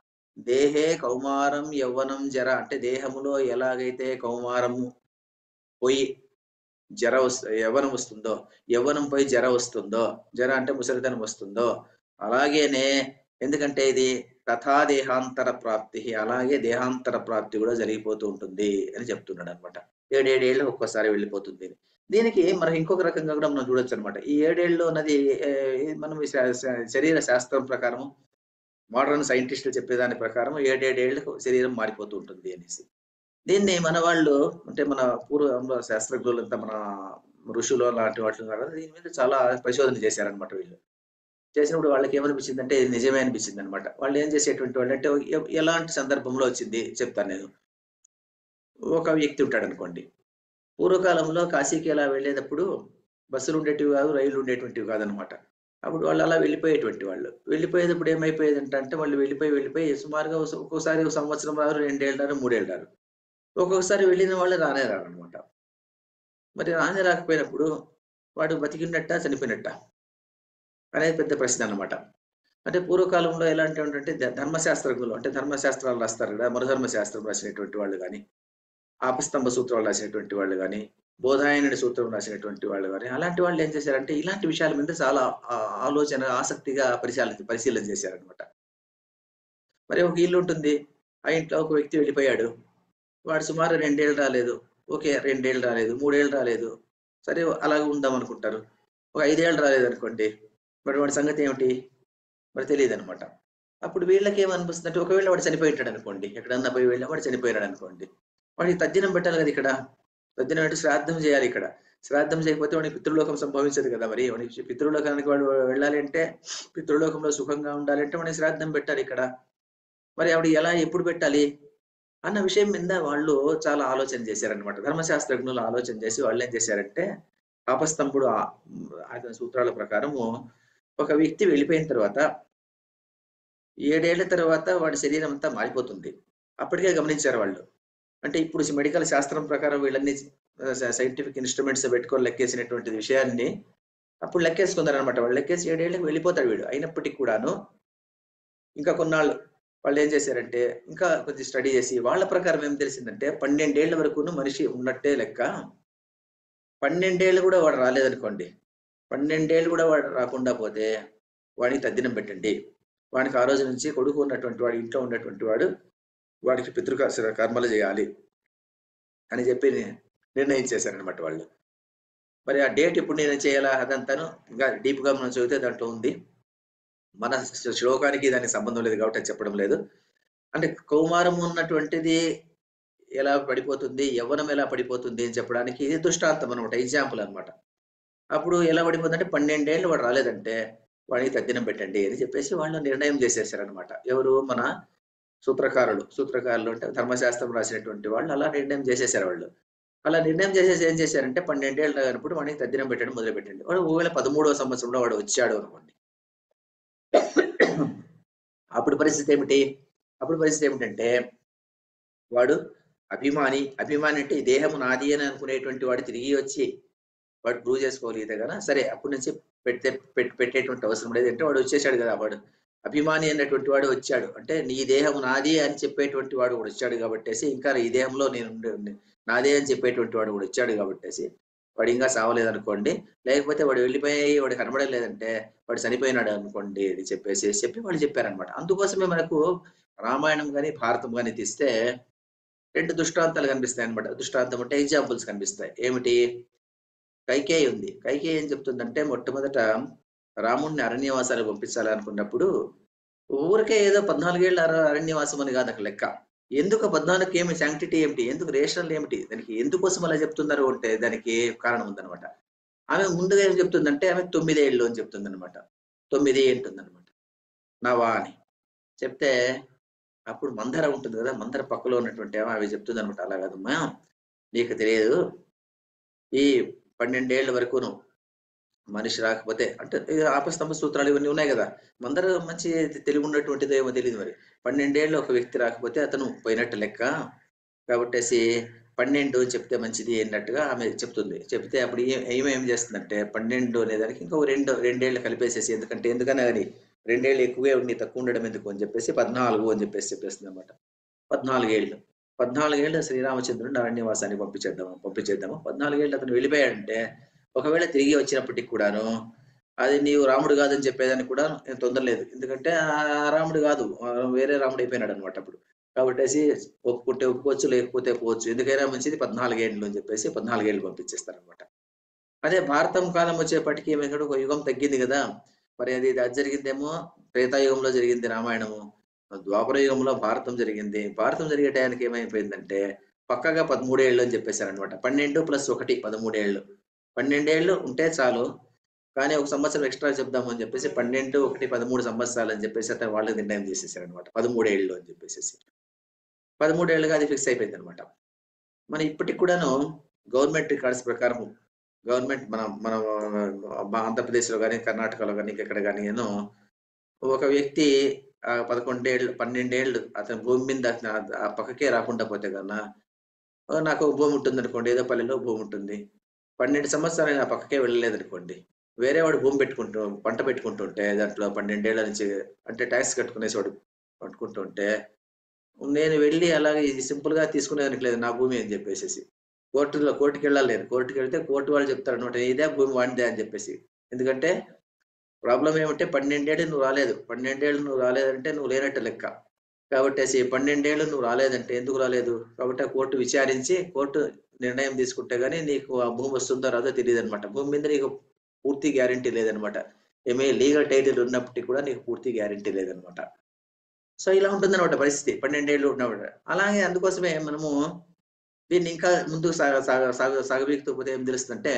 దేహే కౌమారం, యవ్వనం, జర అంటే దేహములో ఎలాగైతే కౌమారము పోయి జర వస్ యవ్వనం వస్తుందో, యవ్వనం పోయి జర వస్తుందో, జర అంటే ముసలితనం వస్తుందో, అలాగేనే ఎందుకంటే ఇది తథా దేహాంతర ప్రాప్తి, అలాగే దేహాంతర ప్రాప్తి కూడా జరిగిపోతూ ఉంటుంది అని చెప్తున్నాడన్నమాట. ఏడు, ఏడు ఏళ్ళు ఒక్కోసారి వెళ్ళిపోతుంది. దీనికి మనం ఇంకొక రకంగా కూడా మనం చూడొచ్చన్నమాట. ఈ ఏడు ఏళ్ళు అన్నది ఆహ్, మనం ఈ శ శ శరీర శాస్త్రం ప్రకారం, మోడర్న్ సైంటిస్టులు చెప్పేదాని ప్రకారం ఏడు, ఏడు ఏళ్ళకు శరీరం మారిపోతూ ఉంటుంది అనేసి. దీన్ని మన వాళ్ళు, అంటే మన పూర్వంలో శాస్త్రజ్ఞులంతా, మన ఋషులు లాంటి వాటిలో కూడా దీని మీద చాలా పరిశోధన చేశారనమాట వీళ్ళు. చేసినప్పుడు వాళ్ళకేమనిపించిందంటే ఇది నిజమే అనిపించిందనమాట. వాళ్ళు ఏం చేసేటువంటి వాళ్ళంటే ఎ ఎలాంటి సందర్భంలో వచ్చింది చెప్తాను నేను. ఒక వ్యక్తి ఉంటాడనుకోండి. పూర్వకాలంలో కాశీకి అలా వెళ్ళేటప్పుడు బస్సులు ఉండేటివి కాదు, రైళ్లు ఉండేటువంటివి కాదనమాట. అప్పుడు వాళ్ళు అలా వెళ్ళిపోయేటువంటి వాళ్ళు. వెళ్ళిపోయేటప్పుడు ఏమైపోయేదంట అంటే, వాళ్ళు వెళ్ళిపోయి, వెళ్ళిపోయి సుమారుగా ఒ ఒక్కోసారి ఒక సంవత్సరం రారు, రెండు ఏళ్ళు రారు, మూడు ఏళ్ళు రారు. ఒక్కొక్కసారి వెళ్ళిన వాళ్ళు రానే రారనమాట. మరి రానే రాకపోయినప్పుడు వాడు బతికినట్టా? చనిపోయినట్టా? అనేది పెద్ద ప్రశ్న అన్నమాట. అంటే పూర్వకాలంలో ఎలాంటి అంటే ధర్మశాస్త్రజ్ఞులు అంటే ధర్మశాస్త్రాలు రాస్తారు కదా, మరుధర్మ శాస్త్రం రాసినటువంటి వాళ్ళు కానీ, ఆపస్తంభ సూత్రాలు రాసినటువంటి వాళ్ళు కానీ, బోధాయనుడి సూత్రం రాసినటువంటి వాళ్ళు కానీ, అలాంటి వాళ్ళు ఏం చేశారంటే ఇలాంటి విషయాల మీద చాలా ఆలోచన ఆసక్తిగా పరిశీలన పరిశీలన చేశారనమాట. మరి ఒక ఇల్లు ఉంటుంది, ఆ ఇంట్లో ఒక వ్యక్తి వెళ్ళిపోయాడు, వాడు సుమారు రెండేళ్ళు రాలేదు, ఓకే రెండేళ్ళు రాలేదు, మూడేళ్ళు రాలేదు, సరే అలాగే ఉందాం అనుకుంటారు. ఒక ఐదేళ్ళు రాలేదు అనుకోండి, మరి వాడి సంగతి ఏమిటి మరి తెలియదు అనమాట. అప్పుడు వీళ్ళకి ఏమనిపిస్తుంది అంటే ఒకవేళ వాడు చనిపోయింటాడు అనుకోండి, ఎక్కడన్నా పోయి వెళ్ళా వాడు చనిపోయాడు అనుకోండి, వాడికి తద్దినం పెట్టాలి కదా, ఇక్కడ తద్దినం అంటే శ్రాద్ధం చేయాలి. ఇక్కడ శ్రాద్ధం చేయకపోతే వాడికి పితృలోకం సంభవించదు కదా. మరి వాడికి పితృలోకానికి వాడు వెళ్ళాలి అంటే, పితృలోకంలో సుఖంగా ఉండాలంటే వాడికి శ్రాద్ధం పెట్టాలి ఇక్కడ. మరి ఆవిడ ఎలా ఎప్పుడు పెట్టాలి అన్న విషయం మీద వాళ్ళు చాలా ఆలోచన చేశారనమాట. ధర్మశాస్త్రజ్ఞులు ఆలోచన చేసి వాళ్ళు ఏం చేశారంటే, ఆపస్తంభుడు ఆయన సూత్రాల ప్రకారము ఒక వ్యక్తి వెళ్ళిపోయిన తర్వాత ఏడేళ్ల తర్వాత వాడి శరీరం అంతా మారిపోతుంది. అప్పటికే గమనించారు వాళ్ళు. అంటే ఇప్పుడు మెడికల్ శాస్త్రం ప్రకారం వీళ్ళన్ని సైంటిఫిక్ ఇన్స్ట్రుమెంట్స్ పెట్టుకొని లెక్కేసినటువంటి విషయాన్ని అప్పుడు లెక్కేసుకున్నారు అనమాట. వాళ్ళు లెక్కేసి ఏడేళ్ళకి వెళ్ళిపోతాడు వీడు. అయినప్పటికీ కూడాను ఇంకా కొన్నాళ్ళు వాళ్ళు ఏం చేశారంటే ఇంకా కొంచెం స్టడీ చేసి వాళ్ళ ప్రకారం ఏం తెలిసిందంటే, పన్నెండేళ్ల వరకును మనిషి ఉన్నట్టే లెక్క. పన్నెండేళ్ళు కూడా వాడు రాలేదనుకోండి, పన్నెండేళ్ళు కూడా వాడు రాకుండా పోతే వాడికి తద్దినం పెట్టండి. వాడికి ఆ రోజు నుంచి కొడుకు ఉన్నటువంటి వాడు, ఇంట్లో ఉన్నటువంటి వాడు వాడికి పితృ కర్మలు చేయాలి అని చెప్పి నిర్ణయించేశారనమాట వాళ్ళు. మరి ఆ డేట్ ఇప్పుడు నేను చేయాలా అదంతాను ఇంకా డీప్గా మనం చదివితే దాంట్లో ఉంది. మన శ్లోకానికి దానికి సంబంధం లేదు కాబట్టి చెప్పడం లేదు. అంటే కౌమారం ఉన్నటువంటిది ఎలా పడిపోతుంది, యవ్వనం ఎలా పడిపోతుంది అని చెప్పడానికి ఇది దృష్టాంతం అనమాట, ఎగ్జాంపుల్ అనమాట. అప్పుడు ఎలా పడిపోతుంది అంటే పన్నెండేళ్ళు వాడు రాలేదంటే వాడికి తద్దినం పెట్టండి అని చెప్పేసి వాళ్ళు నిర్ణయం చేసేసారనమాట. ఎవరు? మన సూత్రకారులు. సూత్రకారులు అంటే ధర్మశాస్త్రం రాసినటువంటి వాళ్ళు అలా నిర్ణయం చేసేసారు వాళ్ళు. అలా నిర్ణయం చేసేసి ఏం చేశారంటే పన్నెండేళ్ళు రానప్పుడు వాడికి తద్దినం పెట్టడం మొదలు పెట్టండి. వాడు ఒకవేళ పదమూడవ సంవత్సరంలో వాడు వచ్చాడు అనుకోండి, అప్పుడు పరిస్థితి ఏమిటి? అప్పుడు పరిస్థితి ఏమిటంటే వాడు అభిమాని. అభిమాని అంటే ఈ దేహము నాది అని అనుకునేటువంటి వాడు తిరిగి వచ్చి వాడు ప్రూవ్ చేసుకోగలిగితే కదా సరే అప్పటి నుంచి పెట్టే పెట్టేటువంటి అవసరం లేదు. అంటే వాడు వచ్చేసాడు కదా, వాడు అభిమాని అన్నటువంటి వాడు వచ్చాడు అంటే నీ దేహం నాది అని చెప్పేటువంటి వాడు కూడా వచ్చాడు కాబట్టేసి, ఇంకా ఈ దేహంలో నేను నాదే అని చెప్పేటువంటి వాడు కూడా వచ్చాడు కాబట్టేసి వాడు ఇంకా సావలేదు అనుకోండి. లేకపోతే వాడు వెళ్ళిపోయి వాడు కనబడలేదంటే వాడు చనిపోయినాడు అనుకోండి అని చెప్పేసి చెప్పి వాళ్ళు చెప్పారనమాట. అందుకోసమే మనకు రామాయణం కానీ భారతం కానీ తీస్తే రెండు దృష్టాంతాలు కనిపిస్తాయి అనమాట. దృష్టాంతం అంటే ఎగ్జాంపుల్స్ కనిపిస్తాయి. ఏమిటి? కైకేయి ఉంది. కైకేయి ఏం చెప్తుందంటే మొట్టమొదట రాముడిని అరణ్యవాసాలు పంపించాలనుకున్నప్పుడు ఊరికే ఏదో పద్నాలుగేళ్ళ అరణ్యవాసం అని కాదు అక్కడ లెక్క. ఎందుకు పద్నాలుగుకి ఏమి శాంక్టిటీ ఏమిటి, ఎందుకు రేషనల్ ఏమిటి, దానికి ఎందుకోసం అలా చెప్తున్నారు అంటే దానికి కారణం ఉందనమాట. ఆమె ముందుగా ఏం చెప్తుందంటే ఆమె తొమ్మిదేళ్ళు అని చెప్తుంది అనమాట. తొమ్మిది అంటుందన్నమాట నవా అని చెప్తే అప్పుడు మందర ఉంటుంది కదా, మందర పక్కలో ఉన్నటువంటి ఆమె అవి చెప్తుంది అనమాట. అలా కాదమ్మా, నీకు తెలియదు, ఈ పన్నెండేళ్ల వరకును మనిషి రాకపోతే అంటే ఆపస్తంభ సూత్రాలు ఇవన్నీ ఉన్నాయి కదా, మందర మంచి తెలివి ఉన్నటువంటిదో ఏమో తెలియదు. మరి పన్నెండేళ్ళు ఒక వ్యక్తి రాకపోతే అతను పోయినట్టు లెక్క కాబట్టేసి పన్నెండు చెప్తే మంచిది అన్నట్టుగా ఆమె చెప్తుంది. చెప్తే అప్పుడు ఏమేం ఏం చేస్తుందంటే పన్నెండు అనేదానికి ఇంకో రెండు రెండేళ్ళు కలిపేసేసి, ఎందుకంటే ఎందుకన్నా కానీ రెండేళ్ళు ఎక్కువే ఉండి తక్కువ ఉండడం ఎందుకు అని చెప్పేసి పద్నాలుగు అని చెప్పేసి చెప్పేస్తుంది అనమాట. పద్నాలుగేళ్ళు పద్నాలుగేళ్ళు శ్రీరామచంద్రుడిని అరణ్యవాసానికి పంపించేద్దాము పంపించేద్దాము పద్నాలుగేళ్ళు అతను వెళ్ళిపోయాడంటే ఒకవేళ తిరిగి వచ్చినప్పటికి కూడాను అది నీవు రాముడు కాదని చెప్పేదానికి కూడా తొందర లేదు. ఎందుకంటే ఆ రాముడు కాదు, వేరే రాముడు అయిపోయినాడు అనమాట అప్పుడు. కాబట్టి ఒప్పుకుంటే ఒప్పుకోవచ్చు, లేకపోతే పోవచ్చు, ఎందుకైనా మంచిది పద్నాలుగేళ్ళు అని చెప్పేసి పద్నాలుగేళ్ళు పంపించేస్తారనమాట. అదే భారతం కాలం వచ్చేపటికి ఏమైనా ఒక యుగం తగ్గింది కదా, మరి అది అది జరిగిందేమో త్రేతాయుగంలో జరిగింది రామాయణము, ద్వాపర యుగంలో భారతం జరిగింది. భారతం జరిగే టయానికి ఏమైపోయిందంటే పక్కగా పదమూడేళ్ళు అని చెప్పేశారనమాట. పన్నెండు ప్లస్ ఒకటి పదమూడేళ్ళు. పన్నెండేళ్ళు ఉంటే చాలు, కానీ ఒక సంవత్సరం ఎక్స్ట్రా చెప్దాము అని చెప్పేసి పన్నెండు ఒకటి పదమూడు సంవత్సరాలు అని చెప్పేసి అతను వాళ్ళు నిర్ణయం చేసేసారు అనమాట. పదమూడేళ్ళు అని చెప్పేసి పదమూడేళ్ళుగా అది ఫిక్స్ అయిపోయింది అనమాట. మన ఇప్పటికి కూడాను గవర్నమెంట్ రికార్డ్స్ ప్రకారం గవర్నమెంట్ మన మన ఆంధ్రప్రదేశ్లో కానీ కర్ణాటకలో కానీ ఇంకెక్కడ కానీ ఏమో ఒక వ్యక్తి ఆ పదకొండేళ్ళు పన్నెండేళ్ళు అతని భూమి మీద ఆ పక్కకే రాకుండా పోతే కన్నా, నాకు భూమి ఉంటుంది అనుకోండి, ఏదో పల్లెలో భూమి ఉంటుంది, పన్నెండు సంవత్సరాలు ఆ పక్కకే వెళ్ళలేదు అనుకోండి, వేరే వాడు భూమి పెట్టుకుంటూ పంట పెట్టుకుంటుంటే దాంట్లో పన్నెండేళ్ల నుంచి అంటే ట్యాక్స్ కట్టుకునేసి వాడు పట్టుకుంటుంటే నేను వెళ్ళి అలాగే ఇది సింపుల్ గా తీసుకునేదానికి లేదు నా భూమి అని చెప్పేసి కోర్టులో కోర్టుకి వెళ్ళాలి నేను కోర్టుకి వెళ్తే కోర్టు వాళ్ళు చెప్తారు అనమాట ఇదే భూమి వాడిదే అని చెప్పేసి. ఎందుకంటే ప్రాబ్లం ఏమంటే పన్నెండేళ్ళు నువ్వు రాలేదు, పన్నెండేళ్ళు నువ్వు రాలేదంటే నువ్వు లేనట్టు లెక్క. కాబట్టి పన్నెండేళ్ళు నువ్వు రాలేదంటే ఎందుకు రాలేదు కాబట్టి ఆ కోర్టు విచారించి కోర్టు నిర్ణయం తీసుకుంటే గానీ నీకు ఆ భూమి వస్తుందో రాదో తెలియదు అనమాట. భూమి మీద నీకు పూర్తి గ్యారంటీ లేదనమాట. ఏమే లీగల్ టైటిల్ ఉన్నప్పటికీ కూడా నీకు పూర్తి గ్యారంటీ లేదనమాట. సో ఇలా ఉంటుందన్నమాట పరిస్థితి పన్నెండేళ్ళు ఉన్నప్పుడు. అలాగే అందుకోసమే మనము దీన్ని ఇంకా ముందుకు సాగ సాగ సాగ సాగబీకుతూ పోతే ఏం తెలుస్తుందంటే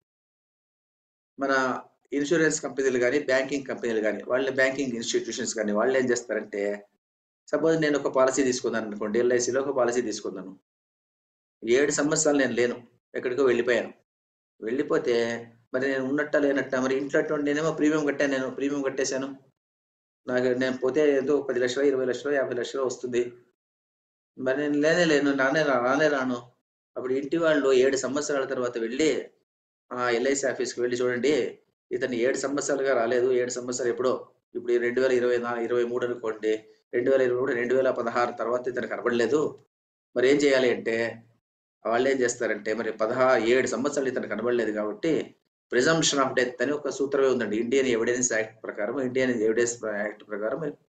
మన ఇన్సూరెన్స్ కంపెనీలు కానీ బ్యాంకింగ్ కంపెనీలు కానీ వాళ్ళ బ్యాంకింగ్ ఇన్స్టిట్యూషన్స్ కానీ వాళ్ళు ఏం చేస్తారంటే సపోజ్ నేను ఒక పాలసీ తీసుకున్నాను అనుకోండి, ఎల్ఐసిలో ఒక పాలసీ తీసుకున్నాను. ఏడు సంవత్సరాలు నేను లేను, ఎక్కడికో వెళ్ళిపోయాను. వెళ్ళిపోతే మరి నేను ఉన్నట్ట లేనట్ట మరి ఇంట్లో నేనేమో ప్రీమియం కట్టాను, నేను ప్రీమియం కట్టేశాను. నాకు నేను పోతే ఏదో పది లక్షలు ఇరవై లక్షలు యాభై లక్షలు వస్తుంది. మరి నేను లేనే లేను రానే రా రానే రాను. అప్పుడు ఇంటి వాళ్ళు ఏడు సంవత్సరాల తర్వాత వెళ్ళి ఆ ఎల్ఐసి ఆఫీస్కి వెళ్ళి చూడండి ఇతను ఏడు సంవత్సరాలుగా రాలేదు, ఏడు సంవత్సరాలు ఎప్పుడో ఇప్పుడు రెండు వేల ఇరవై నాలుగు ఇరవై మూడు అనుకోండి, రెండు వేల ఇరవై మూడు రెండు వేల పదహారు తర్వాత ఇతను కనబడలేదు. మరి ఏం చేయాలి అంటే వాళ్ళు ఏం చేస్తారంటే మరి పదహారు ఏడు సంవత్సరాలు ఇతను కనబడలేదు కాబట్టి ప్రిజంప్షన్ ఆఫ్ డెత్ అని ఒక సూత్రమే ఉందండి ఇండియన్ ఎవిడెన్స్ యాక్ట్ ప్రకారం. ఇండియన్ ఎవిడెన్స్ యాక్ట్ ప్రకారం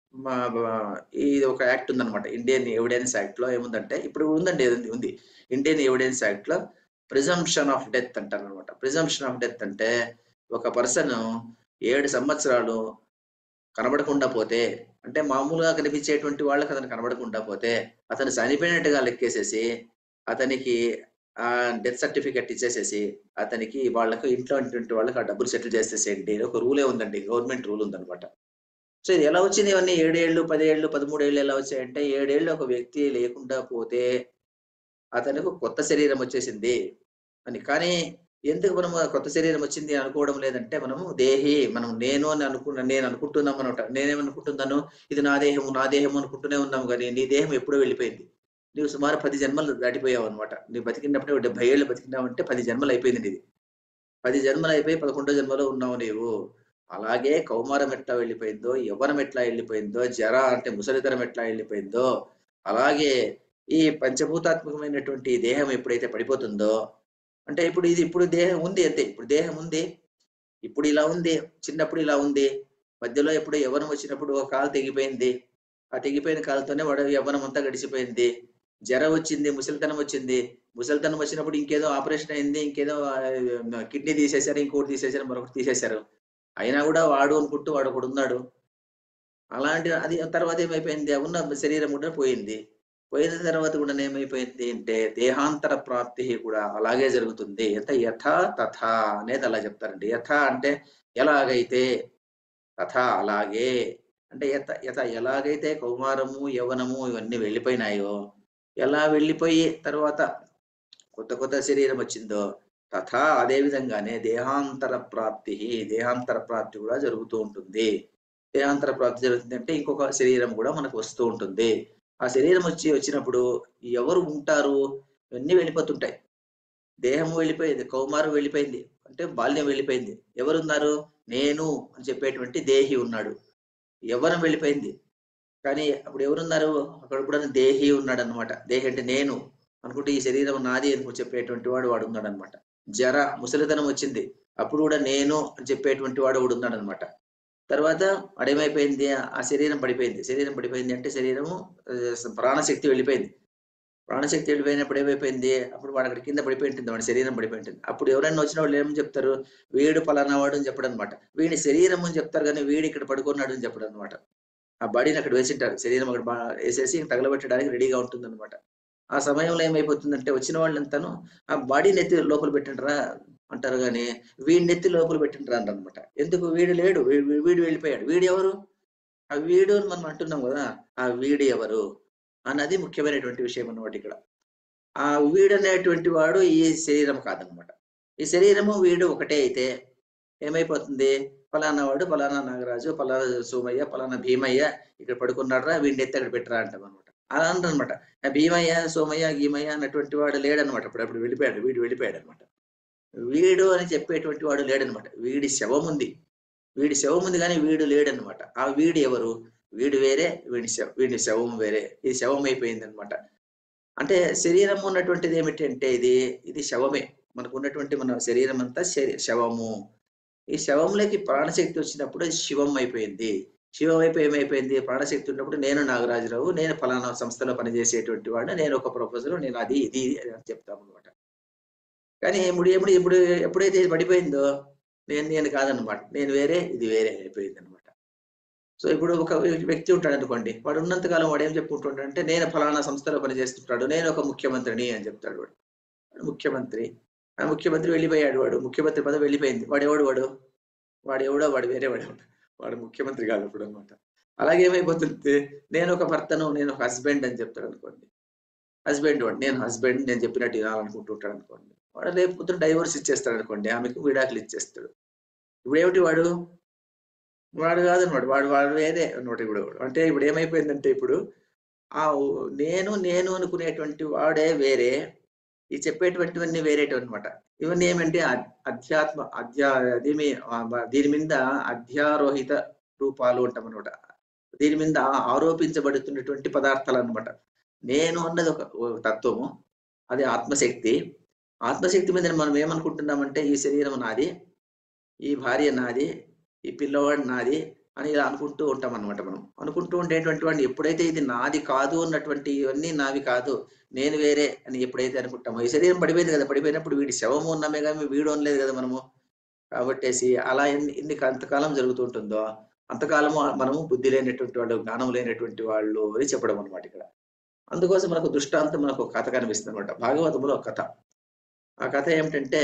ఇది ఒక యాక్ట్ ఉందన్నమాట. ఇండియన్ ఎవిడెన్స్ యాక్ట్ లో ఏముందంటే ఇప్పుడు ఉందండి ఉంది ఇండియన్ ఎవిడెన్స్ యాక్ట్ లో ప్రిజంప్షన్ ఆఫ్ డెత్ అంటారు అనమాట. ప్రిజంప్షన్ ఆఫ్ డెత్ అంటే ఒక పర్సన్ ఏడు సంవత్సరాలు కనబడకుండా పోతే అంటే మామూలుగా కనిపించేటువంటి వాళ్ళకి అతను కనబడకుండా పోతే అతను చనిపోయినట్టుగా లెక్కేసేసి అతనికి ఆ డెత్ సర్టిఫికెట్ ఇచ్చేసేసి అతనికి వాళ్ళకు ఇంట్లో ఉన్నటువంటి వాళ్ళకి ఆ డబ్బులు సెటిల్ చేసేసేయండి ఒక రూలే ఉందండి, గవర్నమెంట్ రూల్ ఉందన్నమాట. సో ఇది ఎలా వచ్చింది ఇవన్నీ ఏడేళ్ళు పదేళ్ళు పదమూడేళ్ళు ఎలా వచ్చాయంటే ఏడేళ్ళు ఒక వ్యక్తి లేకుండా పోతే అతనికి కొత్త శరీరం వచ్చేసింది అని. కానీ ఎందుకు మనం కొత్త శరీరం వచ్చింది అనుకోవడం లేదంటే మనము దేహి మనం నేను అని అనుకున్న నేను అనుకుంటున్నాం అనమాట. నేనేమనుకుంటున్నాను ఇది నా దేహము నా దేహము అనుకుంటూనే ఉన్నాము కానీ నీ దేహం ఎప్పుడో వెళ్ళిపోయింది. నీవు సుమారు పది జన్మలు దాటిపోయావు అనమాట. నువ్వు బతికినప్పుడే డెబ్బై ఏళ్ళు బతికినావంటే పది జన్మలు అయిపోయింది నీది. పది జన్మలు అయిపోయి పదకొండో జన్మలో ఉన్నావు నీవు. అలాగే కౌమారం ఎట్లా వెళ్ళిపోయిందో, యవ్వనం ఎట్లా వెళ్ళిపోయిందో, జర అంటే ముసలితనం ఎట్లా వెళ్ళిపోయిందో, అలాగే ఈ పంచభూతాత్మకమైనటువంటి దేహం ఎప్పుడైతే పడిపోతుందో అంటే ఇప్పుడు ఇది ఇప్పుడు దేహం ఉంది అంతే. ఇప్పుడు దేహం ఉంది, ఇప్పుడు ఇలా ఉంది, చిన్నప్పుడు ఇలా ఉంది, మధ్యలో ఎప్పుడు యవ్వనం వచ్చినప్పుడు ఒక కాలు తెగిపోయింది, ఆ తెగిపోయిన కాలుతోనే వాడు యవ్వనం అంతా గడిచిపోయింది. జర వచ్చింది, ముసలితనం వచ్చింది, ముసలితనం వచ్చినప్పుడు ఇంకేదో ఆపరేషన్ అయింది, ఇంకేదో కిడ్నీ తీసేశారు, ఇంకోటి తీసేశారు, మరొకటి తీసేశారు. అయినా కూడా వాడు అనుకుంటూ వాడు ఒకడు ఉన్నాడు. అలాంటి అది తర్వాత ఏమైపోయింది ఉన్న శరీరం కూడా పోయింది. పోయిన తర్వాత కూడా ఏమైపోయింది అంటే దేహాంతర ప్రాప్తి కూడా అలాగే జరుగుతుంది. ఎంత యథా తథా అనేది అలా చెప్తారండి. యథా అంటే ఎలాగైతే, తథా అలాగే అంటే యథ యథ ఎలాగైతే కౌమారము యవ్వనము ఇవన్నీ వెళ్ళిపోయినాయో, ఎలా వెళ్ళిపోయి తర్వాత కొత్త కొత్త శరీరం వచ్చిందో తథా అదే విధంగానే దేహాంతర ప్రాప్తి దేహాంతర ప్రాప్తి కూడా జరుగుతూ ఉంటుంది. దేహాంతర ప్రాప్తి జరుగుతుంది అంటే ఇంకొక శరీరం కూడా మనకు వస్తూ ఉంటుంది. ఆ శరీరం వచ్చి వచ్చినప్పుడు ఎవరు ఉంటారు ఇవన్నీ వెళ్ళిపోతుంటాయి. దేహం వెళ్ళిపోయింది, కౌమారం వెళ్ళిపోయింది అంటే బాల్యం వెళ్ళిపోయింది. ఎవరున్నారు నేను అని చెప్పేటువంటి దేహి ఉన్నాడు. యవ్వనం వెళ్ళిపోయింది కానీ అప్పుడు ఎవరున్నారు అక్కడ కూడా దేహి ఉన్నాడు అనమాట. దేహి అంటే నేను అనుకుంటే ఈ శరీరం నాది అని చెప్పేటువంటి వాడు వాడు ఉన్నాడు అనమాట. జర ముసలితనం వచ్చింది అప్పుడు కూడా నేను అని చెప్పేటువంటి వాడు వాడు ఉన్నాడు అనమాట. తర్వాత అడేమైపోయింది ఆ శరీరం పడిపోయింది. శరీరం పడిపోయింది అంటే శరీరము ప్రాణశక్తి వెళ్ళిపోయింది. ప్రాణశక్తి వెళ్ళిపోయినప్పుడు ఏమైపోయింది అప్పుడు వాడు అక్కడ కింద పడిపోయి ఉంటుంది, వాడి శరీరం పడిపోయి ఉంటుంది. అప్పుడు ఎవరైనా వచ్చిన వాళ్ళు ఏమని చెప్తారు వీడు పలానా వాడు అని చెప్పడం అనమాట. వీడి శరీరం అని చెప్తారు కానీ వీడు ఇక్కడ పడుకున్నాడు అని చెప్పడం అనమాట. ఆ బాడీని అక్కడ వేసింటారు, శరీరం అక్కడ వేసేసి తగలబెట్టడానికి రెడీగా ఉంటుంది అనమాట. ఆ సమయంలో ఏమైపోతుందంటే వచ్చిన వాళ్ళంతాను ఆ బాడీ నెత్తి లోపల పెట్టిండ్రా అంటారు కానీ వీడి నెత్తి లోపల పెట్టిండ్రా అంటారు అనమాట. ఎందుకు వీడు లేడు, వీడు వెళ్ళిపోయాడు. వీడు ఎవరు ఆ వీడు అని మనం అంటున్నాం కదా, ఆ వీడు ఎవరు అన్నది ముఖ్యమైనటువంటి విషయం అన్నమాట. ఇక్కడ ఆ వీడు అనేటువంటి వాడు ఈ శరీరం కాదనమాట. ఈ శరీరము వీడు ఒకటే అయితే ఏమైపోతుంది ఫలానా వాడు ఫలానా నాగరాజు ఫలానా సోమయ్య ఫలానా భీమయ్య ఇక్కడ పడుకున్నాడురా వీడిని ఎత్తి అక్కడ పెట్టరా అంటాం అనమాట. అలా అంటారనమాట. భీమయ్య సోమయ్య గీమయ్య అన్నటువంటి వాడు లేడనమాట. అప్పుడు అప్పుడు వెళ్ళిపోయాడు, వీడు వెళ్ళిపోయాడు అనమాట. వీడు అని చెప్పేటువంటి వాడు లేడనమాట. వీడి శవం ఉంది. వీడి శవం ఉంది కానీ వీడు లేడనమాట. ఆ వీడు ఎవరు? వీడు వేరే, వీడి శవ వీడి శవం వేరే. ఇది శవం అయిపోయిందనమాట. అంటే శరీరం ఉన్నటువంటిది ఏమిటంటే ఇది ఇది శవమే. మనకు ఉన్నటువంటి మన శరీరం అంతా శరీ శవము. ఈ శవంలోకి ప్రాణశక్తి వచ్చినప్పుడు అది శివం అయిపోయింది. శివం అయిపోయి ఏమైపోయింది? ప్రాణశక్తి ఉన్నప్పుడు నేను నాగరాజురావు, నేను ఫలానా సంస్థలో పనిచేసేటువంటి వాడిని, నేను ఒక ప్రొఫెసర్, నేను అది ఇది అని చెప్తామనమాట. కానీ ఇప్పుడు ఎప్పుడు ఇప్పుడు ఎప్పుడైతే ఇది పడిపోయిందో నేను నేను కాదనమాట. నేను వేరే, ఇది వేరే అయిపోయిందనమాట. సో ఇప్పుడు ఒక వ్యక్తి ఉంటాడు అనుకోండి. వాడు ఉన్నంత కాలం వాడు ఏం చెప్పుకుంటుంటాడంటే నేను ఫలానా సంస్థలో పనిచేస్తుంటాడు, నేను ఒక ముఖ్యమంత్రిని అని చెప్తాడు వాడు. వాడు ముఖ్యమంత్రి. ఆ ముఖ్యమంత్రి వెళ్ళిపోయాడు. వాడు ముఖ్యమంత్రి పదవి వెళ్ళిపోయింది. వాడు ఎవడు వాడు? వాడు ఎవడో వాడు వేరే వాడు. వాడు ముఖ్యమంత్రి కాదు ఇప్పుడు అనమాట. అలాగే ఏమైపోతుంది? నేను ఒక భర్తను, నేను ఒక హస్బెండ్ అని చెప్తాడు అనుకోండి. హస్బెండ్ వాడు, నేను హస్బెండ్, నేను చెప్పినట్టు వినాలనుకుంటూ ఉంటాడు అనుకోండి. వాడు రేపు పొద్దున డైవర్స్ ఇచ్చేస్తాడు అనుకోండి, ఆమెకు విడాకులు ఇచ్చేస్తాడు. ఇప్పుడు ఏమిటి వాడు? వాడు కాదనమాట. వాడు వాడు వేరే అనమాట. ఇప్పుడు అంటే ఇప్పుడు ఏమైపోయిందంటే ఇప్పుడు ఆ నేను నేను అనుకునేటువంటి వాడే వేరే, ఈ చెప్పేటువంటివన్నీ వేరేటి అనమాట. ఇవన్నీ ఏమంటే అధ్యాత్మ అధ్యా దీని దీని మీద అధ్యారోహిత రూపాలు ఉంటాం అనమాట. దీని మీద ఆరోపించబడుతున్నటువంటి పదార్థాలు అనమాట. నేను అన్నది ఒక తత్వము, అది ఆత్మశక్తి. ఆత్మశక్తి మీద మనం ఏమనుకుంటున్నామంటే ఈ శరీరం నాది, ఈ భార్య నాది, ఈ పిల్లవాడు నాది అని ఇలా అనుకుంటూ ఉంటాం అనమాట. మనం అనుకుంటూ ఉండేటువంటి వాడిని ఎప్పుడైతే ఇది నాది కాదు అన్నటువంటి ఇవన్నీ నావి కాదు, నేను వేరే అని ఎప్పుడైతే అనుకుంటామో, ఈ శరీరం పడిపోయింది కదా, పడిపోయినప్పుడు వీడి శవము ఉన్నామే కానీ వీడు అనలేదు కదా మనము. కాబట్టేసి అలా ఎన్ని ఎన్ని అంతకాలం జరుగుతుంటుందో అంతకాలము మనము బుద్ధి లేనటువంటి వాళ్ళు, జ్ఞానం లేనటువంటి వాళ్ళు అని చెప్పడం అనమాట ఇక్కడ. అందుకోసం మనకు దృష్టాంతం మనకు ఒక కథ కనిపిస్తుంది అనమాట. భాగవతంలో ఒక కథ. ఆ కథ ఏమిటంటే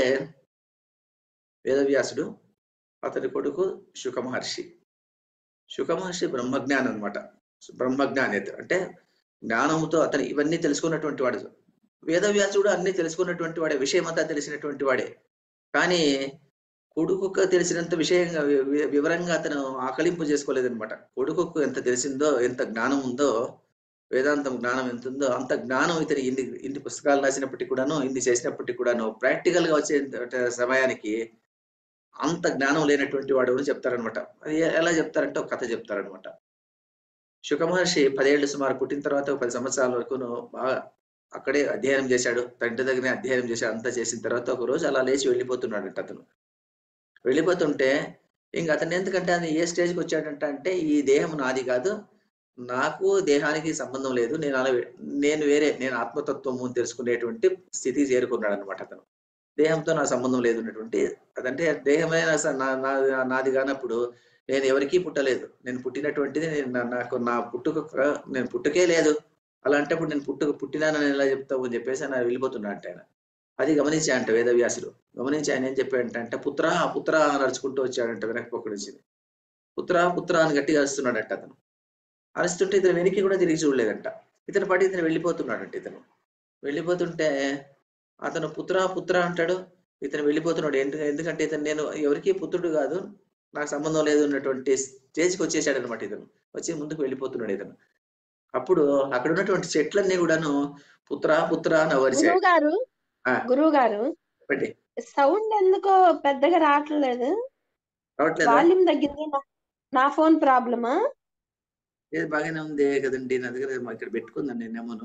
వేదవ్యాసుడు, అతని కొడుకు శుక మహర్షి. శుక మహర్షి బ్రహ్మజ్ఞానం అనమాట. బ్రహ్మజ్ఞాని అంటే జ్ఞానముతో అతను ఇవన్నీ తెలుసుకున్నటువంటి వాడు. వేదవ్యాసుడు అన్ని తెలుసుకున్నటువంటి వాడే, విషయం అంతా తెలిసినటువంటి వాడే. కానీ కొడుకుకు తెలిసినంత విషయంగా వివరంగా అతను ఆకలింపు చేసుకోలేదనమాట. కొడుకుకు ఎంత తెలిసిందో, ఎంత జ్ఞానం ఉందో, వేదాంతం జ్ఞానం ఎంత ఉందో అంత జ్ఞానం ఇతని ఇన్ని ఇన్ని పుస్తకాలు రాసినప్పటికీ కూడాను, ఇన్ని చేసినప్పటికీ కూడాను ప్రాక్టికల్ గా వచ్చే సమయానికి అంత జ్ఞానం లేనటువంటి వాడు అని చెప్తారనమాట. అది ఎలా చెప్తారంటే ఒక కథ చెప్తారనమాట. శుక మహర్షి పదేళ్లు సుమారు పుట్టిన తర్వాత పది సంవత్సరాల వరకు బాగా అక్కడే అధ్యయనం చేశాడు. తండ్రి దగ్గరనే అధ్యయనం చేశాడు. అంతా చేసిన తర్వాత ఒక రోజు అలా లేచి వెళ్ళిపోతున్నాడంట. అతను వెళ్ళిపోతుంటే ఇంక అతను ఎందుకంటే అది ఏ స్టేజ్కి వచ్చాడంట అంటే ఈ దేహం నాది కాదు, నాకు దేహానికి సంబంధం లేదు, నేను అలా నేను వేరే, నేను ఆత్మతత్వము తెలుసుకునేటువంటి స్థితికి చేరుకున్నాడు అనమాట. అతను దేహంతో నా సంబంధం లేదు ఉన్నటువంటి, అదంటే దేహమే నాది కానప్పుడు నేను ఎవరికీ పుట్టలేదు, నేను పుట్టినటువంటిది నాకు నా పుట్టుక నేను పుట్టుకే లేదు, అలాంటప్పుడు నేను పుట్టుక పుట్టినానని ఎలా చెప్తావు అని చెప్పేసి ఆయన వెళ్ళిపోతున్నా అంటే ఆయన అది గమనించాయంట వేదవ్యాసుడు. గమనించి ఆయన ఏం చెప్పాడంటే పుత్ర పుత్ర నడుచుకుంటూ వచ్చాడంట. వెనక్కి పొక్కడు వచ్చింది. పుత్ర పుత్ర అని గట్టిగా అరుస్తున్నాడంట. అతను అరుస్తుంటే ఇతను వెనక్కి కూడా తిరిగి చూడలేదంట. ఇతను పడి ఇతను వెళ్ళిపోతున్నాడంట. ఇతను వెళ్ళిపోతుంటే అతను పుత్ర పుత్ర అంటాడు, ఇతను వెళ్ళిపోతున్నాడు. ఎందుకంటే ఇతను నేను ఎవరికి పుత్రుడు కాదు, నాకు సంబంధం లేదు అన్నటువంటి స్టేజ్కి వచ్చేసాడు అనమాట. ఇతను వచ్చి ముందుకు వెళ్ళిపోతున్నాడు ఇతను. అప్పుడు అక్కడ ఉన్నటువంటి చెట్లన్నీ కూడాను పుత్ర పుత్ర అని అవరిచాయి. గురువు గారు గురువు గారు సౌండ్ ఎందుకో పెద్దగా రావట్లేదు, వాల్యూమ్ తగ్గింది. నా ఫోన్ ప్రాబ్లమా? ఏది బాగానే ఉంది కదండి, నా దగ్గర ఇక్కడ పెట్టుకుందాను నేనేమోను.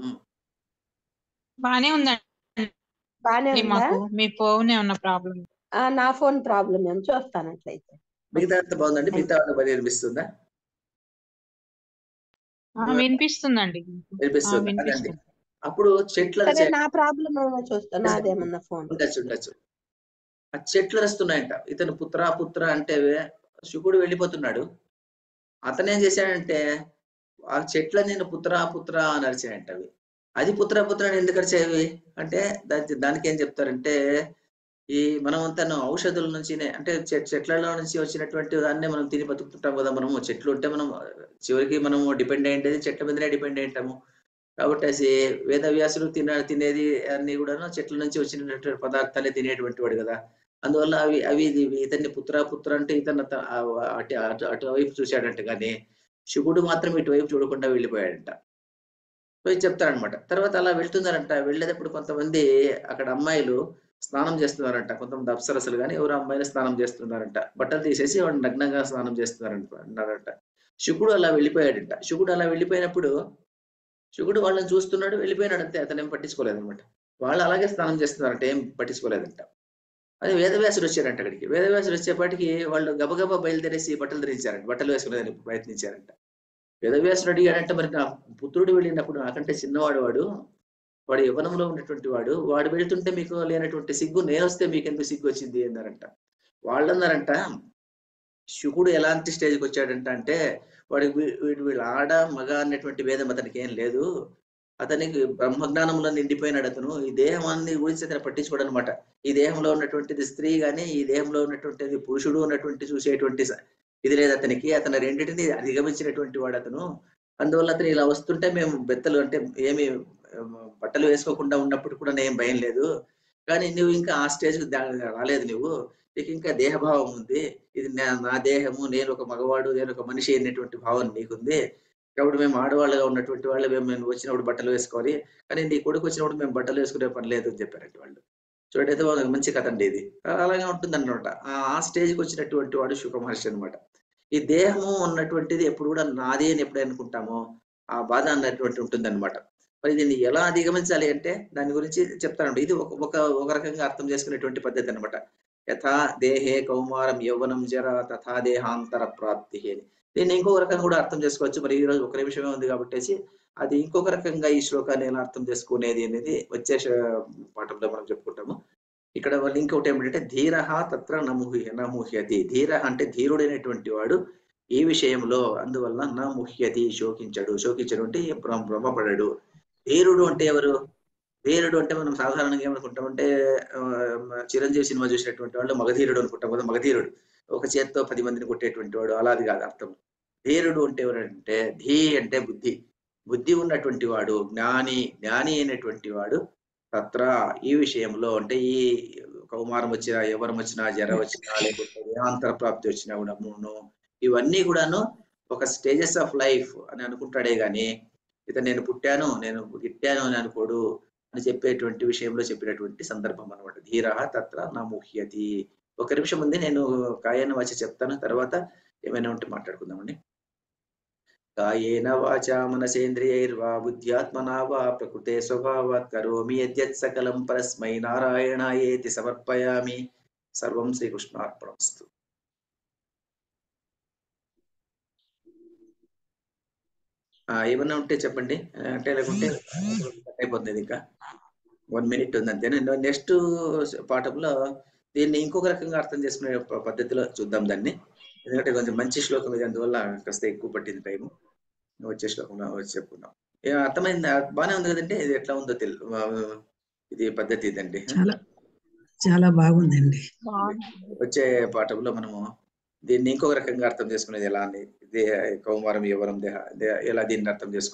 బానే ఉందండి. బానే ఉందా? మీ ఫోన్ ఏమన్నా ప్రాబ్లం? నా ఫోన్ ప్రాబ్లం ఏమో చూస్తానట్లయితే. మిగతా అంతా బాగుందండి. మిగతా బాగా వినిపిస్తుందా? వినిపిస్తుందండి. వినిపిస్తుంది. అప్పుడు చెట్ల నా ప్రాబ్లం ఏమో చూస్తాను, అదేమన్నా ఫోన్ ఉండొచ్చు ఉండొచ్చు. ఆ చెట్లు వస్తున్నాయంట. ఇతను పుత్ర పుత్ర అంటే శుకుడు వెళ్ళిపోతున్నాడు. అతనేం చేశాడంటే ఆ చెట్ల నేను పుత్ర పుత్ర అని అరిచాయంట. అవి అది పుత్ర పుత్ర అని ఎందుకు అరిచేవి అంటే దానికి దానికి ఏం చెప్తారంటే ఈ మనం అంతా ఔషధుల నుంచి అంటే చెట్లలో నుంచి వచ్చినటువంటి దాన్నే మనం తిని బతుకుతుంటాం కదా. మనము చెట్లు ఉంటే మనం చివరికి మనము డిపెండ్ అయ్యేది చెట్ల మీదనే డిపెండ్ అయి ఉంటాము. కాబట్టి అది వేదవ్యాసులు తిన తినేది అన్ని కూడాను చెట్ల నుంచి వచ్చినటువంటి పదార్థాలే తినేటువంటి వాడు కదా. అందువల్ల అవి అవి ఇతన్ని పుత్ర పుత్ర అంటే ఇతను అటు అటు అటువైపు చూశాడంట. కానీ శివుడు మాత్రం ఇటువైపు చూడకుండా వెళ్ళిపోయాడంట. పోయి చెప్తాడనమాట. తర్వాత అలా వెళ్తున్నారంట. వెళ్ళేటప్పుడు కొంతమంది అక్కడ అమ్మాయిలు స్నానం చేస్తున్నారంట. కొంతమంది అప్సరసలు కానీ ఎవరు అమ్మాయిలు స్నానం చేస్తున్నారంట. బట్టలు తీసేసి వాడు నగ్నంగా స్నానం చేస్తున్నారంట అన్నారంట. శుకుడు అలా వెళ్ళిపోయాడంట. శుకుడు అలా వెళ్ళిపోయినప్పుడు శుకుడు వాళ్ళని చూస్తున్నాడు, వెళ్ళిపోయినాడు అంతే. అతనేం పట్టించుకోలేదనమాట. వాళ్ళు అలాగే స్నానం చేస్తున్నారంట, ఏం పట్టించుకోలేదంట. అది వేదవ్యాసుడు వచ్చారంట అక్కడికి. వేదవ్యాసుడు వచ్చేపాటికి వాళ్ళు గబగబా బయలుదేరేసి బట్టలు ధరించారంట, బట్టలు వేసుకునేదానికి ప్రయత్నించారంట. వేదవ్యాసుడు అడిగాడంటే, మరి నా పుత్రుడు వెళ్ళినప్పుడు నాకంటే చిన్నవాడు వాడు, వాడు యవ్వనంలో ఉన్నటువంటి వాడు, వాడు వెళ్తుంటే మీకు లేనటువంటి సిగ్గు నేను వస్తే మీకు ఎందుకు సిగ్గు వచ్చింది అన్నారంట. వాళ్ళు అన్నారంట, శుకుడు ఎలాంటి స్టేజ్కి వచ్చాడంట అంటే, వాడికి వీడు వీళ్ళు ఆడ మగ అన్నటువంటి భేదం అతనికి ఏం లేదు. అతనికి బ్రహ్మజ్ఞానంలో నిండిపోయినాడు అతను. ఈ దేహాన్ని గురించి అతను పట్టించుకోడు అనమాట. ఈ దేహంలో ఉన్నటువంటిది స్త్రీ గాని, ఈ దేహంలో ఉన్నటువంటిది పురుషుడు ఉన్నటువంటి చూసేటువంటి ఇది లేదు అతనికి. అతను రెండింటిని అధిగమించినటువంటి వాడు అతను. అందువల్ల అతను ఇలా వస్తుంటే మేము బెత్తలు అంటే ఏమి బట్టలు వేసుకోకుండా ఉన్నప్పుడు కూడా ఏం భయం లేదు. కానీ నువ్వు ఇంకా ఆ స్టేజ్కి రాలేదు, నువ్వు నీకు ఇంకా దేహభావం ఉంది. ఇది నా దేహము, నేను ఒక మగవాడు, నేను ఒక మనిషి అనేటువంటి భావం నీకుంది. కాబట్టి మేము ఆడవాళ్ళుగా ఉన్నటువంటి వాళ్ళు మేము మేము వచ్చినప్పుడు బట్టలు వేసుకోవాలి, కానీ నీ కొడుకు వచ్చినప్పుడు మేము బట్టలు వేసుకునే పని లేదు అని చెప్పారంటే వాళ్ళు. చూడైతే వాళ్ళకి మంచి కథ అండి ఇది. అలాగే ఉంటుంది అనమాట. ఆ స్టేజ్కి వచ్చినటువంటి వాడు శుక మహర్షి అనమాట. ఈ దేహము ఉన్నటువంటిది ఎప్పుడు కూడా నాది అని ఎప్పుడు అనుకుంటామో ఆ బాధ అన్నటువంటి ఉంటుంది అనమాట. మరి దీన్ని ఎలా అధిగమించాలి అంటే దాని గురించి చెప్తానండి. ఇది ఒక ఒక ఒక రకంగా అర్థం చేసుకునేటువంటి పద్ధతి అనమాట. యథా దేహే కౌమారం యౌవనం జర తథా దేహాంతర ప్రాప్తి అని. దీన్ని ఇంకొక రకంగా కూడా అర్థం చేసుకోవచ్చు. మరి ఈ రోజు ఒక నిమిషమే ఉంది కాబట్టి అది ఇంకొక రకంగా ఈ శ్లోకాన్ని ఎలా అర్థం చేసుకునేది అనేది వచ్చే పాఠంలో మనం చెప్పుకుంటాము. ఇక్కడ వాళ్ళు ఇంకొకటి ఏమిటంటే ధీర తత్ర నముహ్య నముహ్యతి. ధీర అంటే ధీరుడైనటువంటి వాడు ఈ విషయంలో, అందువల్ల నా ముహ్యతి శోకించడు. శోకించడు అంటే భ్రమపడడు. ధీరుడు అంటే ఎవరు? ధీరుడు అంటే మనం సాధారణంగా ఏమనుకుంటాం అంటే చిరంజీవి సినిమా చూసినటువంటి వాళ్ళు మగధీరుడు అనుకుంటాం కదా. మగధీరుడు ఒక చేత్తో పది మందిని కొట్టేటువంటి వాడు, అలాది కాదు అర్థం. ధీరుడు అంటే ఎవరంటే ధీ అంటే బుద్ధి, బుద్ధి ఉన్నటువంటి వాడు, జ్ఞాని, జ్ఞాని అయినటువంటి వాడు. తత్ర ఈ విషయంలో అంటే ఈ కౌమారం వచ్చినా, ఎవరం వచ్చినా, జర వచ్చినా, లేకపోతే దేహాంతర ప్రాప్తి వచ్చినా కూడా ఇవన్నీ కూడాను ఒక స్టేజెస్ ఆఫ్ లైఫ్ అని అనుకుంటాడే గాని ఇతను నేను పుట్టాను, నేను గిట్టాను అని అనుకోడు అని చెప్పేటువంటి విషయంలో చెప్పినటువంటి సందర్భం అనమాట. ధీర తత్ర నా ముహ్యతి. ఒక నిమిషం ఉంది, నేను కాయాన్ని వచ్చి చెప్తాను, తర్వాత ఏమైనా ఉంటే మాట్లాడుకుందామండి. కాయేన వాచా మనసేంద్రియైర్వా బుద్ధ్యాత్మనా వా ప్రకృతే స్వభావాత్ కరోమి యద్యత్ సకలం పరస్మై నారాయణాయేతి సమర్పయామి. సర్వం శ్రీకృష్ణార్పణమస్తు. ఏమన్నా ఉంటే చెప్పండి, అంటే లేకుంటే అయిపోతుంది. ఇంకా వన్ మినిట్ ఉంది అంతే. నేను నెక్స్ట్ పాఠంలో దీన్ని ఇంకొక రకంగా అర్థం చేసుకునే పద్ధతిలో చూద్దాం దాన్ని. ఎందుకంటే కొంచెం మంచి శ్లోకం ఇది, అందువల్ల కాస్త ఎక్కువ పట్టింది టైం. వచ్చే శ్లోకంలో వచ్చి చెప్పుకున్నాం. అర్థమైంది, బాగానే ఉంది కదండి. ఇది ఎట్లా ఉందో తెలు ఇది పద్ధతి ఇదండి. చాలా చాలా బాగుందండి. వచ్చే పాఠంలో మనము దీన్ని ఇంకొక రకంగా అర్థం చేసుకునేది ఎలా అని, కౌమారం యవ్వనం దేహ ఎలా దీన్ని అర్థం చేసుకున్నాం.